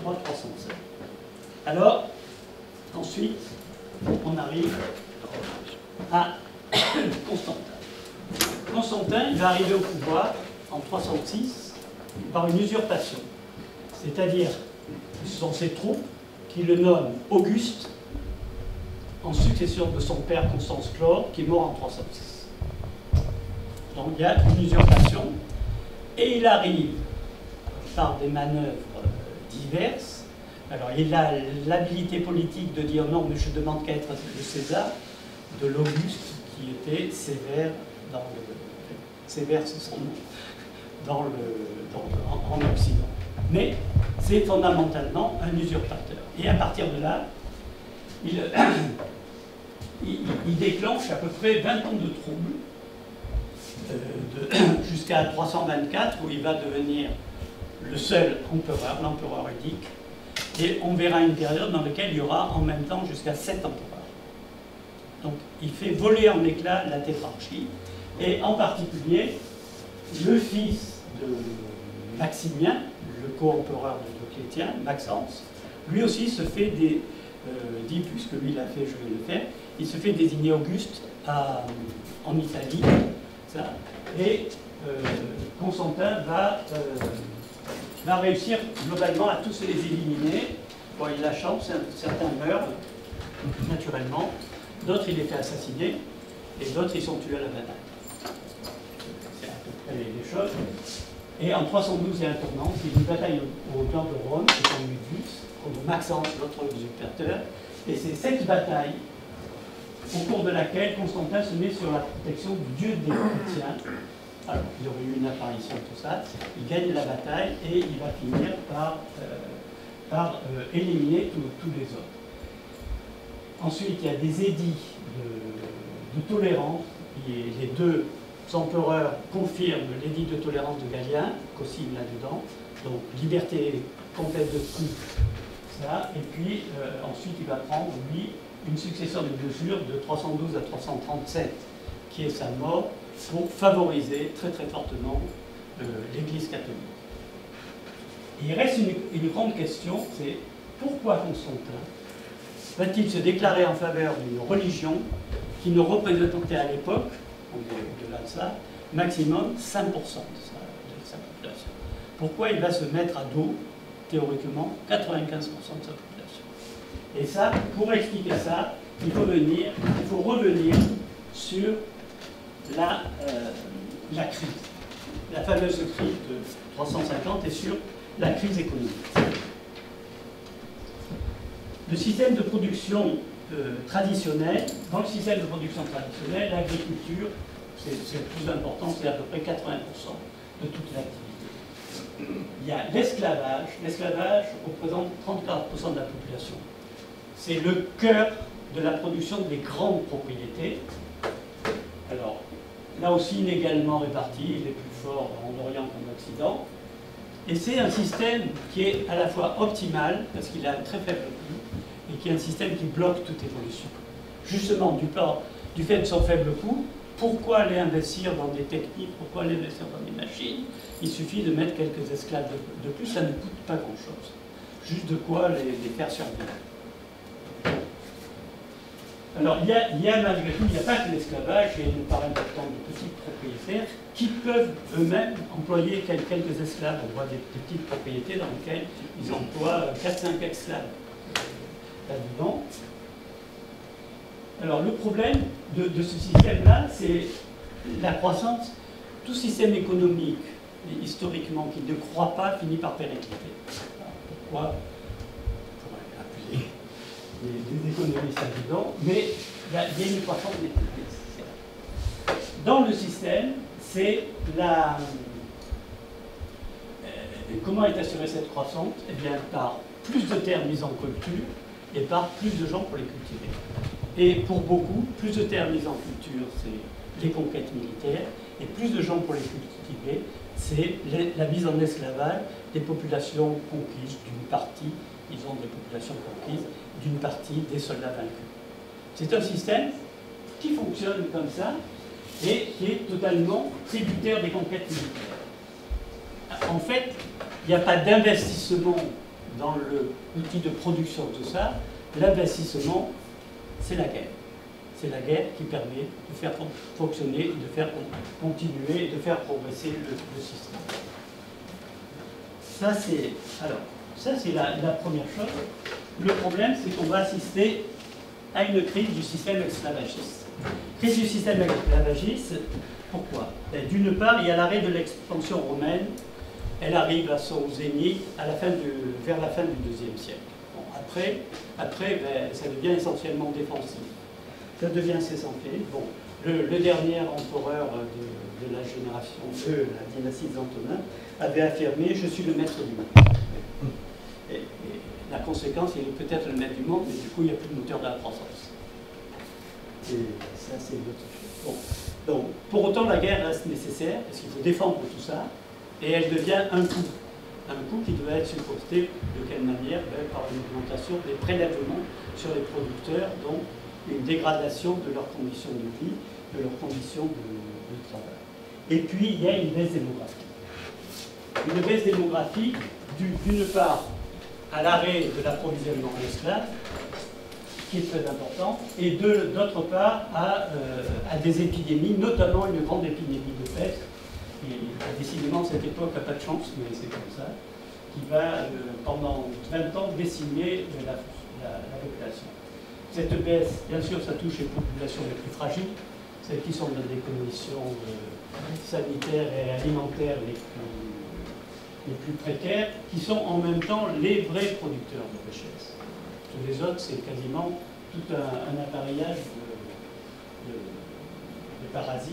Alors, ensuite, on arrive à Constantin. Constantin, il va arriver au pouvoir en 306 par une usurpation. C'est-à-dire, ce sont ses troupes qui le nomment Auguste en succession de son père Constance Chlore, qui est mort en 306. Donc il y a une usurpation, et il arrive par des manœuvres diverses. Alors il a l'habilité politique de dire non, mais je demande qu'à être le César, de l'Auguste qui était sévère sévère c'est son nom, en Occident. Mais c'est fondamentalement un usurpateur. Et à partir de là, il déclenche à peu près 20 ans de troubles, jusqu'à 324, où il va devenir le seul empereur, l'empereur Édique. Et on verra une période dans laquelle il y aura en même temps jusqu'à 7 empereurs. Donc il fait voler en éclats la tétrarchie, et en particulier le fils de Maximien, le co-empereur de Dioclétien, Maxence, lui aussi se fait dit, puisque lui l'a fait, je vais le faire, il se fait désigner Auguste en Italie, ça, et Constantin va réussir globalement à tous les éliminer. Bon, il a la chance, certains meurent naturellement, d'autres il est fait assassiner, et d'autres ils sont tués à la bataille. C'est à peu près les choses. Et en 312, il y a un tournant, c'est une bataille au nord de Rome, c'est en Ludus, contre Maxence, l'autre usurpateur. Et c'est cette bataille au cours de laquelle Constantin se met sur la protection du dieu des chrétiens. Alors, il y aurait eu une apparition, tout ça. Il gagne la bataille et il va finir par éliminer tous les autres. Ensuite, il y a des édits de tolérance. Les deux empereurs confirment l'édit de tolérance de Galien, co-signe là-dedans. Donc, liberté complète de tout, ça. Et puis, ensuite, il va prendre, lui, une succession de mesures de 312 à 337, qui est sa mort, pour favoriser très très fortement l'Église catholique. Et il reste une grande question, c'est pourquoi Constantin va-t-il se déclarer en faveur d'une religion qui ne représentait à l'époque, au-delà de ça, maximum 5% de sa population? Pourquoi il va se mettre à dos, théoriquement, 95% de sa population? Et ça, pour expliquer ça, il faut revenir sur la crise, la fameuse crise de 350 et sur la crise économique. Le système de production traditionnel, dans le système de production traditionnel, l'agriculture, c'est le plus important, c'est à peu près 80% de toute l'activité. Il y a l'esclavage. L'esclavage représente 34% de la population. C'est le cœur de la production des grandes propriétés. Alors, là aussi inégalement réparti, il est plus fort en Orient qu'en Occident. Et c'est un système qui est à la fois optimal, parce qu'il a un très faible coût, et qui est un système qui bloque toute évolution. Justement, du fait de son faible coût, pourquoi aller investir dans des techniques, pourquoi aller investir dans des machines? Il suffit de mettre quelques esclaves de plus, ça ne coûte pas grand-chose. Juste de quoi les faire survivre. Alors, il y a malgré tout, il n'y a pas que l'esclavage, il y a une part importante de petits propriétaires qui peuvent eux-mêmes employer quelques esclaves. On voit des petites propriétés dans lesquelles ils emploient 4-5 esclaves là-dedans. Alors, le problème de ce système-là, c'est la croissance. Tout système économique, historiquement, qui ne croît pas, finit par péricliter. Pourquoi? Pour appuyer des économistes là-dedans, mais il y a une croissance nécessaire. Dans le système, c'est comment est assurée cette croissance? Eh bien, par plus de terres mises en culture et par plus de gens pour les cultiver. Et pour beaucoup, plus de terres mises en culture, c'est les conquêtes militaires, et plus de gens pour les cultiver, c'est la mise en esclavage des populations conquises, d'une partie, disons des populations conquises, d'une partie des soldats vaincus. C'est un système qui fonctionne comme ça et qui est totalement tributaire des conquêtes militaires. En fait, il n'y a pas d'investissement dans l'outil de production de ça. L'investissement, c'est la guerre. C'est la guerre qui permet de faire fonctionner, de faire continuer, de faire progresser le système. Ça, c'est la première chose. Le problème, c'est qu'on va assister à une crise du système esclavagiste. Crise du système esclavagiste, pourquoi? D'une part, il y a l'arrêt de l'expansion romaine. Elle arrive à son zénith vers la fin du IIe siècle. Bon, après ça devient essentiellement défensif. Ça devient essentiel. Bon, le dernier empereur de la génération, la dynastie des Antonins, avait affirmé « Je suis le maître du monde ». Et la conséquence, il est peut-être le maître du monde, mais du coup, il n'y a plus de moteur de la croissance. Et ça, c'est une autre chose. Bon. Donc, pour autant, la guerre reste nécessaire, parce qu'il faut défendre tout ça, et elle devient un coût. Un coût qui doit être supporté de quelle manière? Par une augmentation des prélèvements sur les producteurs, donc une dégradation de leurs conditions de vie, de leurs conditions de travail. Et puis, il y a une baisse démographique. Une baisse démographique, d'une part, à l'arrêt de l'approvisionnement en esclaves, qui est très important, et d'autre part, à des épidémies, notamment une grande épidémie de peste. Et décidément, cette époque n'a pas de chance, mais c'est comme ça, qui va, pendant 20 ans, décimer la population. Cette baisse, bien sûr, ça touche les populations les plus fragiles, celles qui sont dans des conditions sanitaires et alimentaires les plus précaires, qui sont en même temps les vrais producteurs de richesse. Tous les autres, c'est quasiment tout un appareillage de parasites.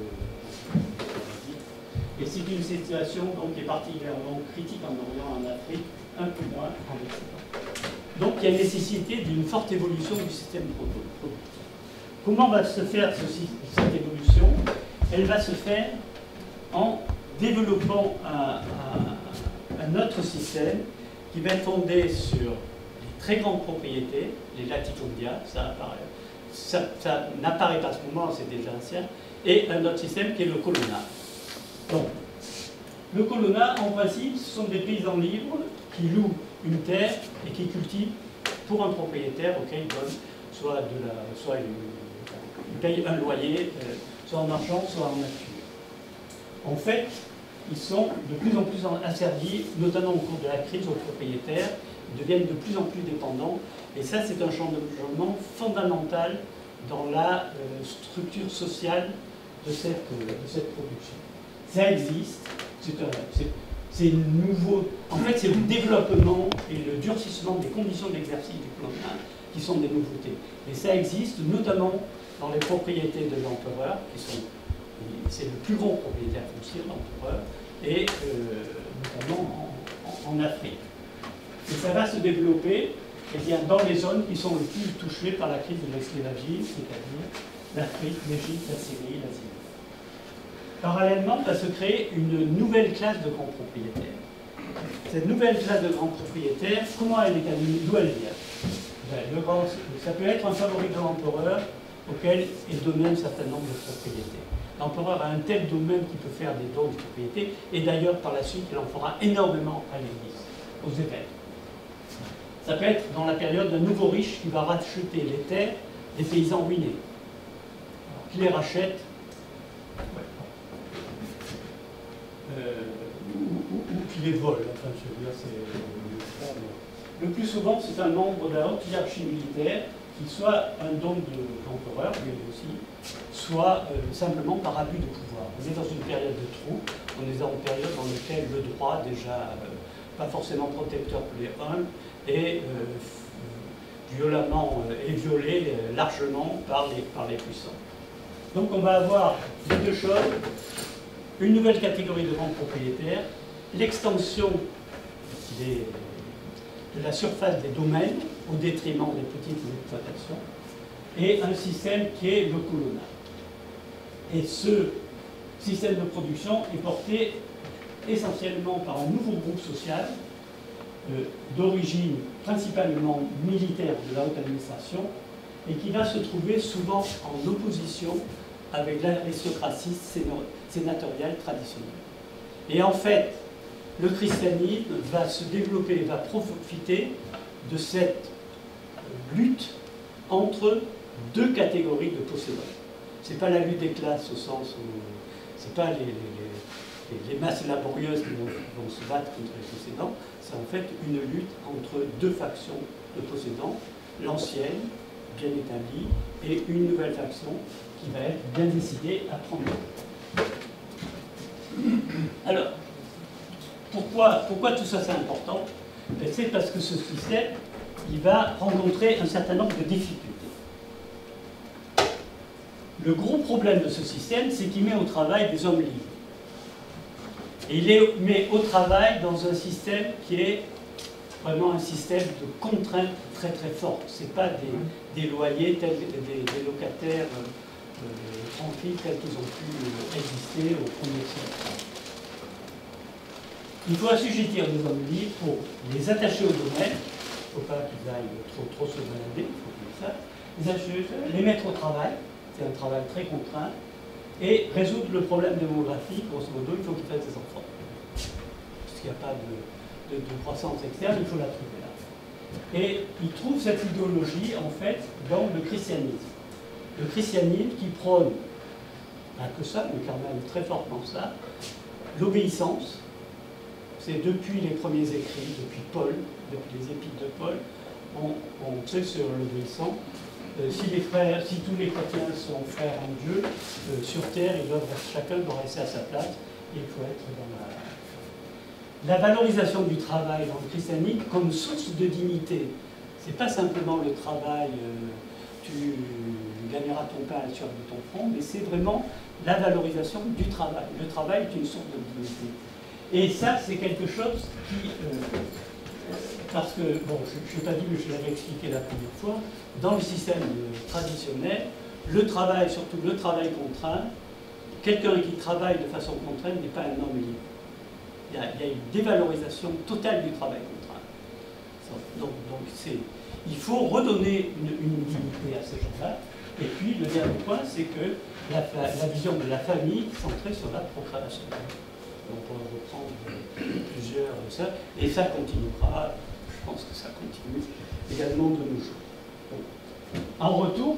Et c'est une situation donc, qui est particulièrement critique en Orient, en Afrique, un peu moins en Occident. Donc il y a nécessité d'une forte évolution du système productif. Comment va se faire cette évolution? Elle va se faire en développant un autre système qui va être fondé sur les très grandes propriétés, les latifundia, ça n'apparaît pas à ce moment, c'est déjà ancien, et un autre système qui est le colonna. Donc, le colonna, en principe, ce sont des paysans libres qui louent une terre et qui cultivent pour un propriétaire auquel ils donnent soit ils payent un loyer, soit en argent, soit en nature. En fait, ils sont de plus en plus asservis, notamment au cours de la crise, aux propriétaires. Ils deviennent de plus en plus dépendants. Et ça, c'est un changement fondamental dans la structure sociale de cette production. Ça existe, c'est nouveau. En fait, c'est le développement et le durcissement des conditions d'exercice du colonna qui sont des nouveautés. Et ça existe notamment dans les propriétés de l'empereur, c'est le plus gros propriétaire foncier, l'empereur, et notamment en Afrique. Et ça va se développer dans les zones qui sont le plus touchées par la crise de l'esclavagisme, c'est-à-dire l'Afrique, l'Égypte, la Syrie, l'Asie. Parallèlement, va se créer une nouvelle classe de grands propriétaires. Cette nouvelle classe de grands propriétaires, comment elle est animée? D'où elle vient? Ça peut être un favori de l'empereur auquel est donné un certain nombre de propriétés. L'empereur a un tel domaine qu'il peut faire des dons de propriétés, et d'ailleurs, par la suite, il en fera énormément à l'Église, aux évêques. Ça peut être dans la période d'un nouveau riche qui va racheter les terres des paysans ruinés, qui les rachète ou qui les vole. Enfin, je veux dire, le plus souvent, c'est un membre de la haute hiérarchie militaire qui soit un don de l'empereur, lui aussi, soit simplement par abus de pouvoir. On est dans une période de trou, on est dans une période dans laquelle le droit, déjà pas forcément protecteur pour les hommes, est violemment est violé largement par les puissants. Donc on va avoir deux choses, une nouvelle catégorie de grands propriétaires, l'extension de la surface des domaines au détriment des petites exploitations, et un système qui est le colonna. Et ce système de production est porté essentiellement par un nouveau groupe social d'origine principalement militaire de la haute administration et qui va se trouver souvent en opposition avec l'aristocratie sénatoriale traditionnelle. Et en fait, le christianisme va se développer, va profiter de cette lutte entre deux catégories de possédants. Ce n'est pas la lutte des classes au sens où ce n'est pas les masses laborieuses qui vont se battre contre les possédants, c'est en fait une lutte entre deux factions de possédants, l'ancienne, bien établie, et une nouvelle faction qui va être bien décidée à prendre. Alors, pourquoi tout ça c'est important? C'est parce que ce système, il va rencontrer un certain nombre de difficultés. Le gros problème de ce système, c'est qu'il met au travail des hommes libres. Et il les met au travail dans un système qui est vraiment un système de contraintes très très fortes. Ce n'est pas des loyers, des locataires tranquilles tels qu'ils ont pu exister au 1er siècle. Il faut assujettir des hommes libres pour les attacher au domaine. Il ne faut pas qu'ils aillent trop se balader, il faut qu'ils ça. Les mettre au travail, c'est un travail très contraint, et résoudre le problème démographique, grosso modo, il faut qu'ils fassent des enfants. Parce qu'il n'y a pas de croissance externe, il faut la trouver là. Et il trouve cette idéologie, en fait, dans le christianisme. Le christianisme qui prône, pas que ça, mais quand même très fortement ça, l'obéissance. C'est depuis les premiers écrits, depuis Paul, depuis les épîtres de Paul, on sait sur l'obéissance. Si tous les chrétiens sont frères en Dieu, sur terre, chacun doit rester à sa place, et il faut être dans la valorisation du travail dans le christianisme comme source de dignité. C'est pas simplement le travail, tu gagneras ton pain à la sueur de ton front, mais c'est vraiment la valorisation du travail. Le travail est une source de dignité. Et ça, c'est quelque chose qui... parce que, bon, je n'ai pas dit, mais je l'avais expliqué la première fois, dans le système traditionnel, le travail, surtout le travail contraint, quelqu'un qui travaille de façon contrainte n'est pas un homme libre. Il y a une dévalorisation totale du travail contraint. Donc il faut redonner une dignité à ces gens-là. Et puis, le dernier point, c'est que la vision de la famille centrée sur la procréation. Donc on va reprendre plusieurs de ça, et ça continuera, je pense que ça continue également de nos jours. Bon. En retour,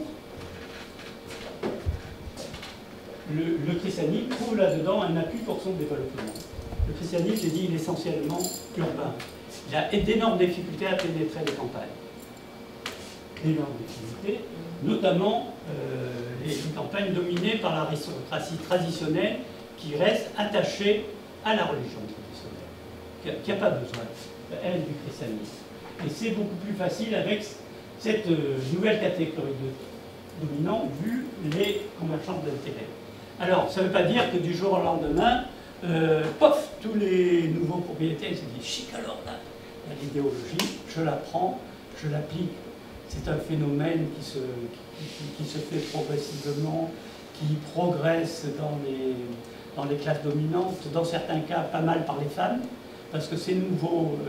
le christianisme trouve là-dedans un appui pour son développement. Le christianisme, j'ai dit, il est essentiellement urbain. Il a d'énormes difficultés à pénétrer les campagnes. D'énormes difficultés, notamment les campagnes dominées par l'aristocratie traditionnelle qui reste attachée à la religion traditionnelle, qui n'a pas besoin, elle, du christianisme. Et c'est beaucoup plus facile avec cette nouvelle catégorie de dominants, vu les convergences d'intérêts. Alors, ça ne veut pas dire que du jour au lendemain, pof, tous les nouveaux propriétaires se disent chic, alors là, l'idéologie, je la prends, je l'applique. C'est un phénomène qui se fait progressivement, qui progresse dans les classes dominantes, dans certains cas pas mal par les femmes, parce que ces nouveaux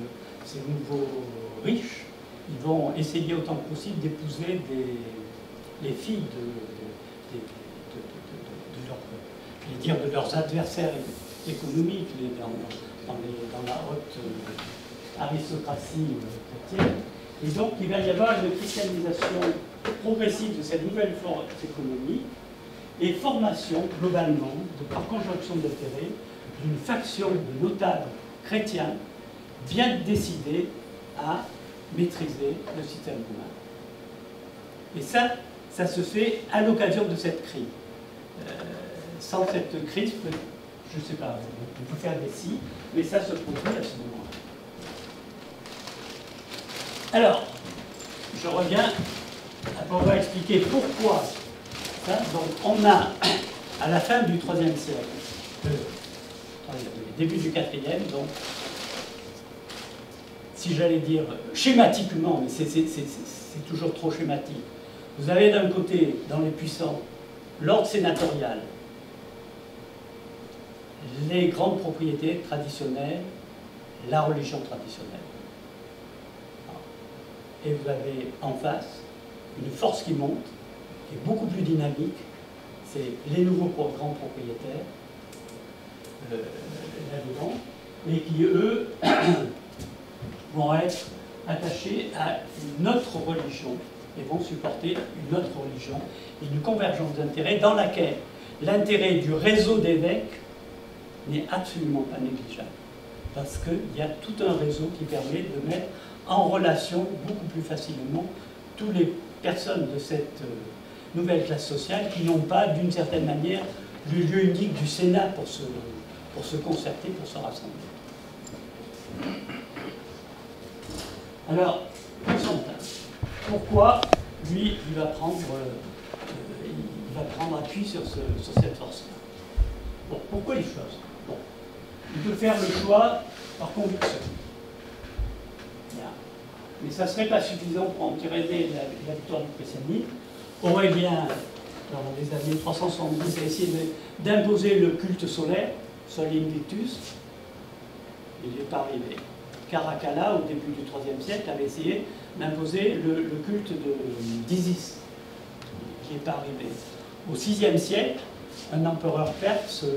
riches, ils vont essayer autant que possible d'épouser les filles de leurs adversaires économiques dans la haute aristocratie chrétienne. Et donc il va y avoir une christianisation progressive de cette nouvelle force économique et formation, globalement, par conjonction d'intérêts, d'une faction de notables chrétiens bien décidés à maîtriser le système romain. Et ça se fait à l'occasion de cette crise. Sans cette crise, je ne sais pas, on peut faire des si, mais ça se produit à ce moment-là. Alors, je reviens, on va expliquer pourquoi. Donc, on a, à la fin du IIIe siècle, début du IVe, donc, si j'allais dire schématiquement, mais c'est toujours trop schématique, vous avez d'un côté, dans les puissants, l'ordre sénatorial, les grandes propriétés traditionnelles, la religion traditionnelle. Et vous avez en face une force qui monte, qui est beaucoup plus dynamique, c'est les nouveaux grands propriétaires là-dedans, et qui, eux, vont être attachés à une autre religion, et vont supporter une autre religion, et une convergence d'intérêts dans laquelle l'intérêt du réseau d'évêques n'est absolument pas négligeable. Parce qu'il y a tout un réseau qui permet de mettre en relation beaucoup plus facilement toutes les personnes de cette nouvelle classe sociale qui n'ont pas, d'une certaine manière, le lieu unique du Sénat pour se concerter, pour se rassembler. Alors, pourquoi lui, il va prendre, va prendre appui sur cette force-là. Bon, pourquoi il choisit? Bon, il peut faire le choix par conviction. Bien. Mais ça ne serait pas suffisant pour en tirer la victoire du christianisme. Aurélien, dans les années 370, a essayé d'imposer le culte solaire, Sol Invictus. Il n'est pas arrivé. Caracalla, au début du IIIe siècle, avait essayé d'imposer le culte d'Isis, qui n'est pas arrivé. Au VIe siècle, un empereur perse,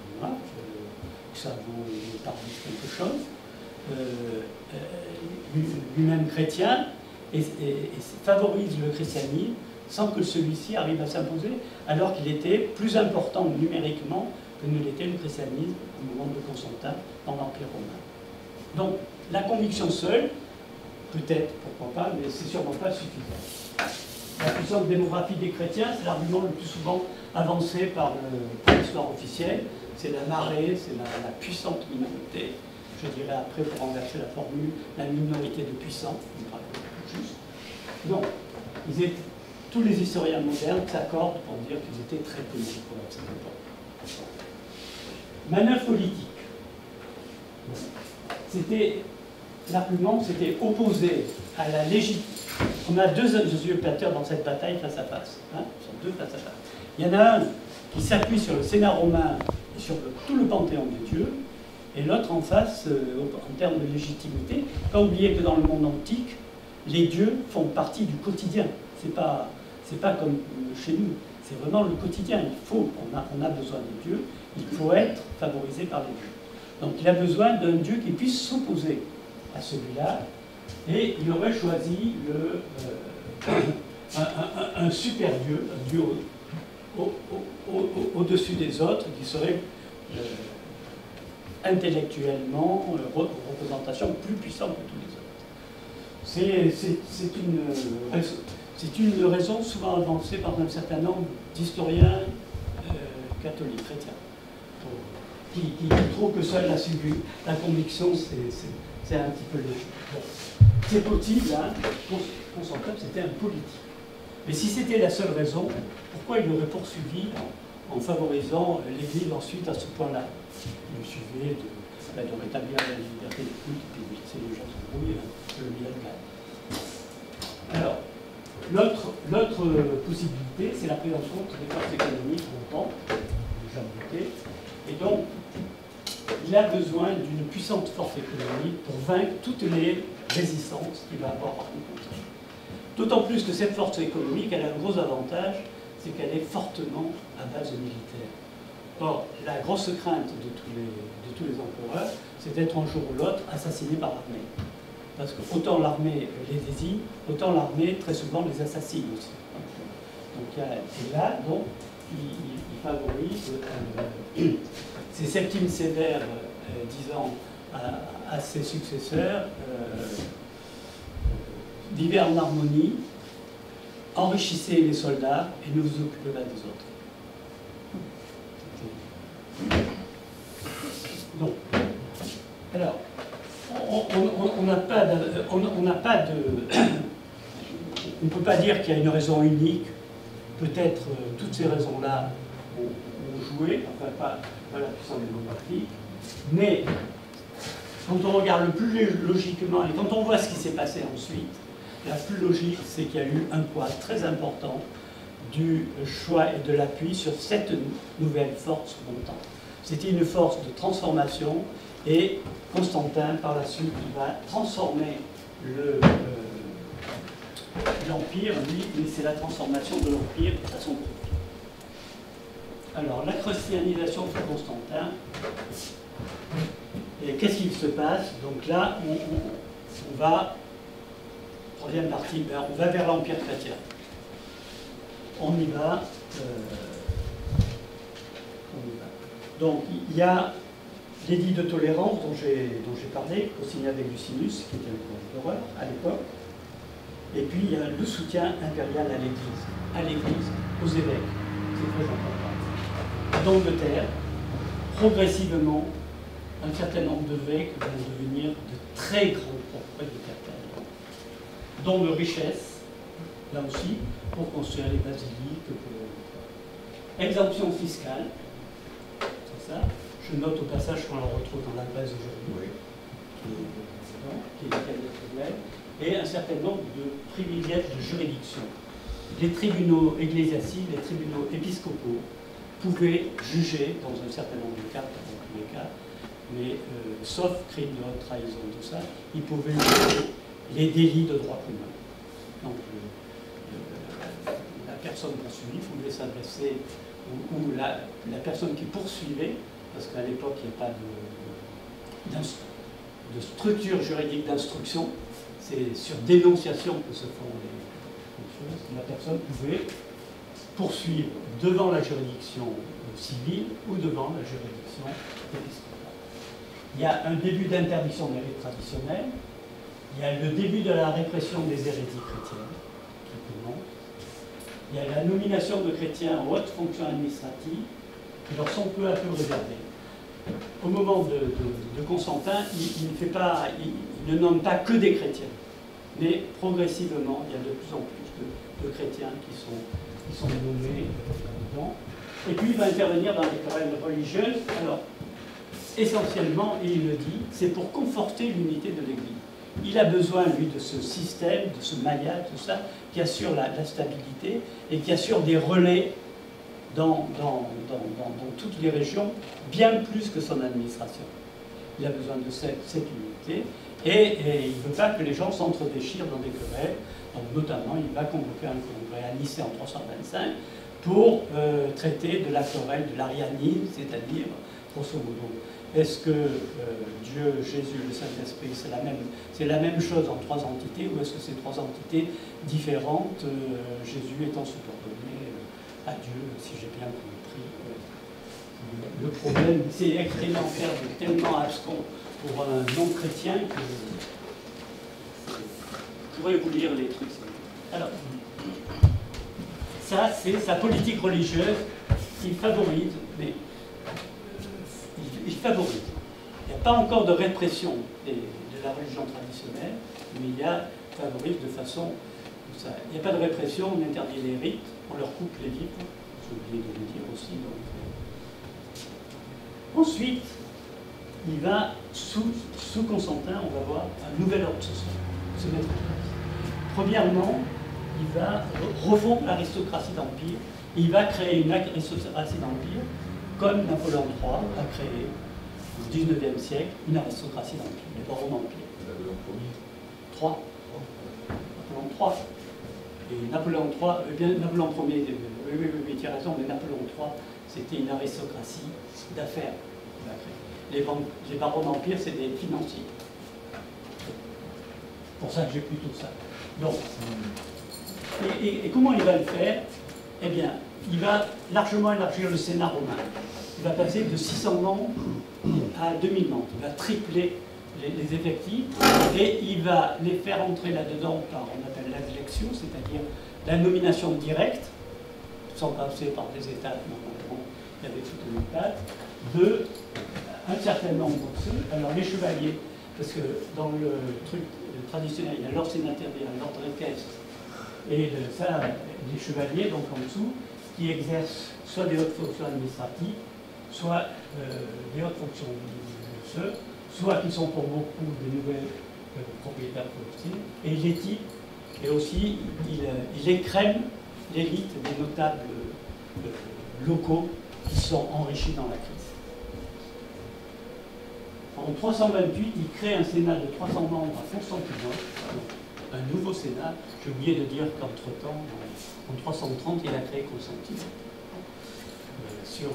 ça vous parle quelque chose, lui-même chrétien, et favorise le christianisme sans que celui-ci arrive à s'imposer, alors qu'il était plus important numériquement que ne l'était le christianisme au moment de Constantin dans l'Empire romain. Donc, la conviction seule, peut-être, pourquoi pas, mais c'est sûrement pas suffisant. La puissance démographique des chrétiens, c'est l'argument le plus souvent avancé par l'histoire officielle. C'est la marée, c'est la puissante minorité. Je dirais après, pour renverser la formule, la minorité de puissants, juste. Donc, tous les historiens modernes s'accordent pour dire qu'ils étaient très peu nombreux à cette époque. Manœuvre politique. L'argument s'était opposé à la légitimité. On a deux usurpateurs dans cette bataille face à face. Hein, ce sont deux face à face. Il y en a un qui s'appuie sur le Sénat romain et sur tout le panthéon des dieux, et l'autre en face, en termes de légitimité. Il ne faut pas oublier que dans le monde antique, les dieux font partie du quotidien. C'est pas comme chez nous. C'est vraiment le quotidien. On a besoin des dieux. Il faut être favorisé par les dieux. Donc il a besoin d'un dieu qui puisse s'opposer à celui-là, et il aurait choisi un super dieu, un dieu au-dessus des autres, qui serait intellectuellement représentation plus puissante que tous les autres. C'est une raison souvent avancée par un certain nombre d'historiens catholiques, chrétiens, qui trouvent que seule la conviction, c'est un petit peu léger. Bon. C'est possible, hein, Constantin, c'était un politique. Mais si c'était la seule raison, pourquoi il aurait poursuivi en favorisant l'Église ensuite à ce point-là? Il suffisait de rétablir la liberté de culte et puis c'est les gens qui brouillent le militaire. Alors, l'autre possibilité, c'est la prise en compte des forces économiques longtemps, déjà évoquées, et donc il a besoin d'une puissante force économique pour vaincre toutes les résistances qu'il va avoir rencontrées. D'autant plus que cette force économique, elle a un gros avantage, c'est qu'elle est fortement à base militaire. Or, la grosse crainte de tous les empereurs, c'est d'être un jour ou l'autre assassiné par l'armée. Parce que autant l'armée les désigne, autant l'armée, très souvent, les assassine aussi. Donc, et là, donc, il favorise c'est Septime Sévère disant à ses successeurs vivez en harmonie, enrichissez les soldats et ne vous occupez pas des autres. Donc, alors, on ne peut pas dire qu'il y a une raison unique. Peut-être toutes ces raisons-là ont joué, enfin pas la puissance démographique, mais quand on regarde le plus logiquement et quand on voit ce qui s'est passé ensuite, la plus logique, c'est qu'il y a eu un poids très important du choix et de l'appui sur cette nouvelle force montante. C'était une force de transformation et Constantin, par la suite, va transformer l'Empire, lui, mais c'est la transformation de l'Empire à son profit. Alors, la christianisation de Constantin, et qu'est-ce qui se passe? Donc là, on va, troisième partie, on va vers l'Empire chrétien. On y va. Donc, il y a l'édit de tolérance dont j'ai parlé, co-signé avec Licinius, qui était un cause d'horreur à l'époque. Et puis, il y a le soutien impérial à l'Église, aux évêques. C'est très important. D'Angleterre, progressivement, un certain nombre d'évêques vont devenir de très grands propriétaires, dont de richesses, là aussi, pour construire les basiliques. Exemption fiscale, c'est ça. Je note au passage qu'on la retrouve dans la presse aujourd'hui, qui est laquelle, et un certain nombre de privilèges de juridiction. Les tribunaux ecclésiastiques, les tribunaux épiscopaux pouvaient juger, dans un certain nombre de cas, pas dans tous les cas, mais sauf crime de haute trahison, tout ça, ils pouvaient juger les délits de droit commun. Donc la personne poursuivie pouvait s'adresser, ou la personne qui poursuivait, parce qu'à l'époque il n'y a pas de structure juridique d'instruction, c'est sur dénonciation que se font les choses. La personne pouvait poursuivre devant la juridiction civile ou devant la juridiction épiscopale. Il y a un début d'interdiction des rites traditionnels, il y a le début de la répression des hérésies chrétiennes, qui commence. Il y a la nomination de chrétiens aux hautes fonctions administratives, qui leur sont peu à peu réservées. Au moment de Constantin, il ne nomme pas que des chrétiens, mais progressivement, il y a de plus en plus de chrétiens qui sont nommés là-dedans. Et puis il va intervenir dans les querelles religieuses. Alors, essentiellement, et il le dit, c'est pour conforter l'unité de l'Église. Il a besoin, lui, de ce système, de ce maillage, tout ça, qui assure la stabilité et qui assure des relais dans toutes les régions, bien plus que son administration. Il a besoin de cette unité et il ne veut pas que les gens s'entre-déchirent dans des querelles. Donc, notamment, il va convoquer un congrès à Nicée en 325 pour traiter de la querelle de l'arianisme, c'est-à-dire, grosso modo, est-ce que Dieu, Jésus, le Saint-Esprit, c'est la même chose en trois entités, ou est-ce que c'est trois entités différentes, Jésus étant subordonné à Dieu, si j'ai bien compris. Le problème, c'est élémentaire, tellement abscon pour un non-chrétien que je pourrais vous lire les trucs. Alors, ça, c'est sa politique religieuse. Il favorise, mais il favorise. Il n'y a pas encore de répression de la religion traditionnelle, mais il favorise de façon... Ça. Il n'y a pas de répression, on interdit les rites, on leur coupe les livres, j'ai oublié de le dire aussi. Donc. Ensuite, il va, sous Constantin, on va voir un nouvel ordre social se mettre en place. Premièrement, il va refondre l'aristocratie d'Empire, il va créer une aristocratie d'Empire, comme Napoléon III a créé au XIXe siècle une aristocratie d'Empire, les barons d'Empire. Napoléon III. Et Napoléon III, Napoléon Ier, oui, tu as raison, mais Napoléon III, c'était une aristocratie d'affaires qu'il a créée. Les barons d'Empire, c'est des financiers. C'est pour ça que j'ai pris tout ça. Donc, et comment il va le faire? Eh bien, il va largement élargir le Sénat romain. Il va passer de 600 membres à 2000 membres. Il va tripler les effectifs et il va les faire entrer là-dedans par, on appelle l'adjection, c'est-à-dire la nomination directe, sans passer par des étapes, normalement, il y avait toute une étape, de un certain nombre de ceux. Alors les chevaliers, parce que dans le truc traditionnel, il y a l'ordre sénatorial, l'ordre équestre, et ça, les chevaliers, donc en dessous, qui exercent soit des hautes fonctions administratives, soit des hautes fonctions religieuses, soit qui sont pour beaucoup des nouvelles propriétaires forestiers, et les types, et aussi il écrème l'élite des notables locaux qui sont enrichis dans la crise. En 328, il crée un Sénat de 300 membres à Constantinople, un nouveau Sénat. J'ai oublié de dire qu'entre-temps, en 330, il a créé Constantinople sur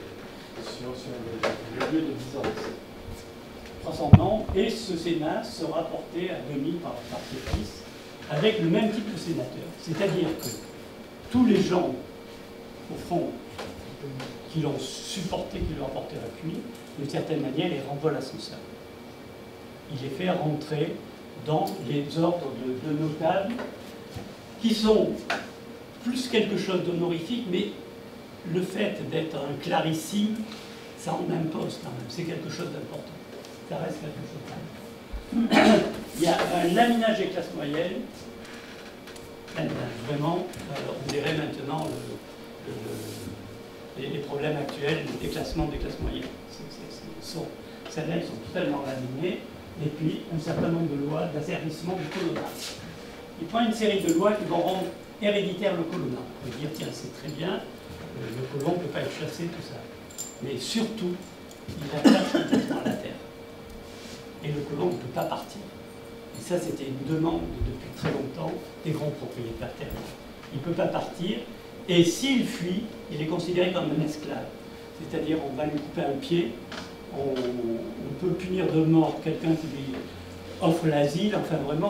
le lieu de Byzance. 300 membres, et ce Sénat sera porté à 2000 par ses fils, avec le même type de sénateur. C'est-à-dire que tous les gens, au fond, qui l'ont supporté, qui l'ont apporté l'appui, d'une certaine manière, les renvoient à l'ascenseur. Il les fait rentrer dans les ordres de notables, qui sont plus quelque chose d'honorifique, mais le fait d'être un clarissime, ça en impose quand même, c'est quelque chose d'important. Ça reste quelque chose d'important. Il y a un laminage des classes moyennes, vraiment, on dirait maintenant les problèmes actuels, des classes moyennes. Celles-là, sont totalement laminées. Et puis, un certain nombre de lois d'asservissement du colonat. Il prend une série de lois qui vont rendre héréditaire le colonat. On peut dire, tiens, c'est très bien, le colon ne peut pas être chassé, tout ça. Mais surtout, il attache complètement à la terre. Et le colon ne peut pas partir. Et ça, c'était une demande depuis très longtemps des grands propriétaires terriens. Il ne peut pas partir, et s'il fuit, il est considéré comme un esclave. C'est-à-dire, on va lui couper un pied, on peut punir de mort quelqu'un qui lui offre l'asile, enfin vraiment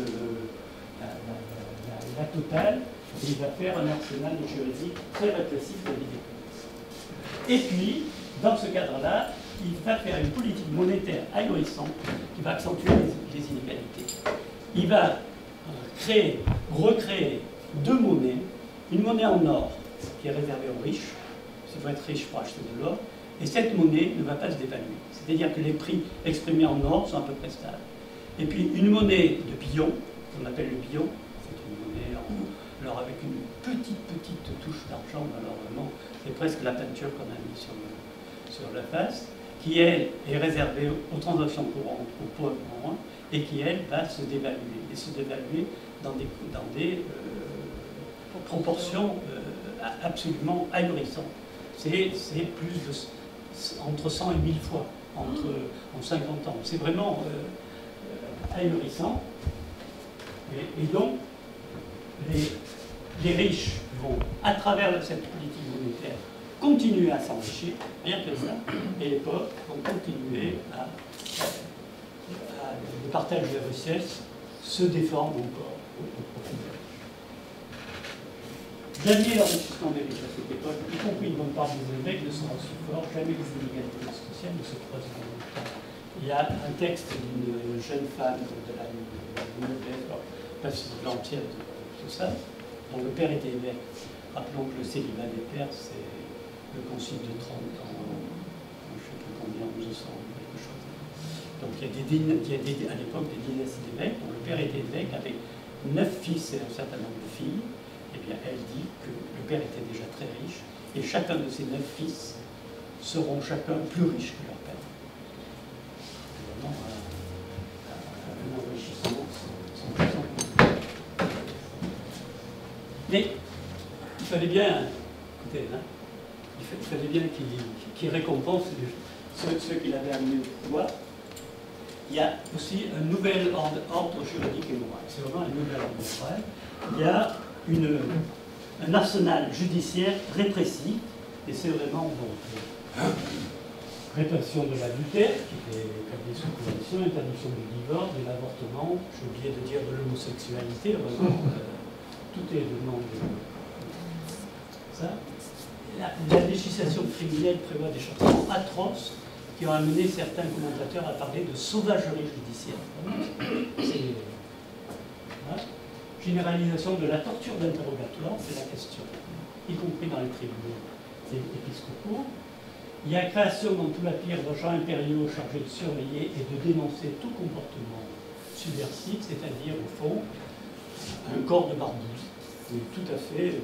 la totale, et il va faire un arsenal juridique très répressif de l'idée. Et puis, dans ce cadre-là, il va faire une politique monétaire ahurissante qui va accentuer les inégalités. Il va recréer deux monnaies, une monnaie en or qui est réservée aux riches, il faut être riche pour acheter de l'or, et cette monnaie ne va pas se dévaluer. C'est-à-dire que les prix exprimés en or sont à peu près stables. Et puis une monnaie de billon, qu'on appelle le billon, c'est une monnaie alors avec une petite touche d'argent, alors vraiment, c'est presque la peinture qu'on a mis sur la face, qui, elle, est réservée aux transactions courantes, aux pauvres, et qui, elle, va se dévaluer, et se dévaluer dans des proportions absolument ahurissantes. C'est plus entre 100 et 1000 fois en 50 ans. C'est vraiment ahurissant. Et donc, les riches vont, à travers cette politique monétaire, continuer à s'enrichir, rien que ça, et les pauvres vont continuer le partage des richesses se déforme encore au profit des riches. Jamais l'enrichissement des riches à cette époque, y compris une bonne part des évêques, ne sera aussi fort, jamais les inégalités sociales ne se creuseront dans le temps. Il y a un texte d'une jeune femme de la noblesse, pas l'entière de tout ça, dont le père était évêque. Rappelons que le célibat des pères, c'est le concile de 30 ans, je ne sais plus combien, 1200, quelque chose. Donc il y a à l'époque des dynasties d'évêques, dont le père était évêque avec 9 fils et un certain nombre de filles. Eh bien, elle dit que le père était déjà très riche, et chacun de ses 9 fils seront chacun plus riches que leur père. C'est vraiment un enrichissement sans précédent. Mais il fallait bien, écoutez, hein, il fallait bien qu'il récompense ceux qu'il avait amenés au pouvoir. Il y a aussi un nouvel ordre juridique et moral. C'est vraiment un nouvel ordre moral. Il y a un arsenal judiciaire répressif, et c'est vraiment répression de l'adultère, qui était établie sous condition, interdiction du divorce, de l'avortement, j'ai oublié de dire de l'homosexualité, vraiment, tout est demandé. Ça. La législation criminelle prévoit des châtiments atroces qui ont amené certains commentateurs à parler de sauvagerie judiciaire. Généralisation de la torture d'interrogatoire, c'est la question, y compris dans les tribunaux épiscopaux. Il y a création dans tout l'empire d'agents impériaux chargés de surveiller et de dénoncer tout comportement subversif, c'est-à-dire, au fond, un corps de barbouze, tout à fait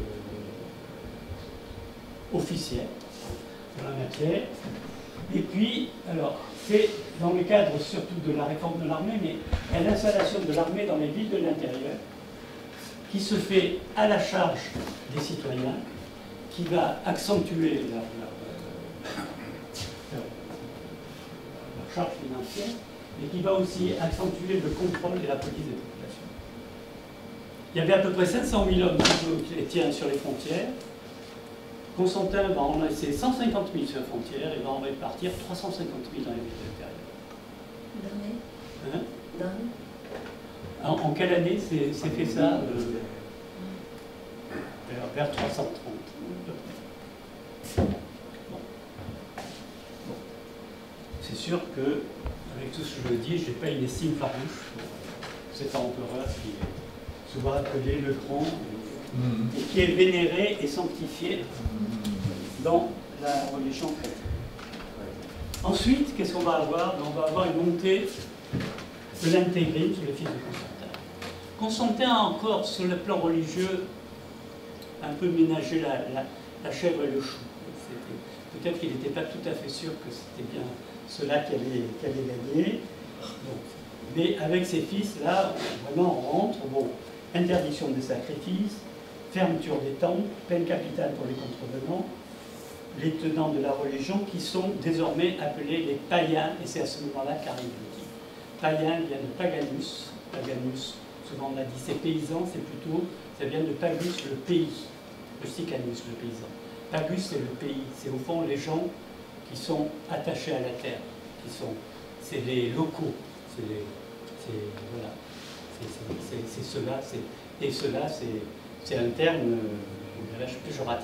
officiel dans la matière. Et puis, alors, c'est dans le cadre surtout de la réforme de l'armée, mais il y a l'installation de l'armée dans les villes de l'intérieur, qui se fait à la charge des citoyens, qui va accentuer leur charge financière, mais qui va aussi accentuer le contrôle et la police des populations. Il y avait à peu près 500 000 hommes qui tiennent sur les frontières. Constantin va en laisser 150 000 sur les frontières et va en répartir 350 000 dans les villes intérieures. D'année En quelle année c'est fait ça vers 330. Bon. C'est sûr que, avec tout ce que je dis, je n'ai pas une estime farouche pour cet empereur qui est souvent appelé le Grand et qui est vénéré et sanctifié dans la religion chrétienne. Ensuite, qu'est-ce qu'on va avoir? On va avoir une montée de l'intégrisme sur le fils de Constantin. Constantin a encore, sur le plan religieux, un peu ménagé la chèvre et le chou. Peut-être qu'il n'était pas tout à fait sûr que c'était bien cela qui allait gagner. Donc, mais avec ses fils, là, vraiment, on rentre. Bon, interdiction des sacrifices, fermeture des temples, peine capitale pour les contrevenants, les tenants de la religion qui sont désormais appelés les païens, et c'est à ce moment-là qu'arrive le titre. Païen vient de paganus. Paganus, souvent on a dit c'est paysan, c'est plutôt, ça vient de pagus, le pays. Rusticanus, le paysan. Pagus, c'est le pays. C'est au fond les gens qui sont attachés à la terre, c'est les locaux. Voilà. C'est cela. Et cela, c'est un terme, péjoratif.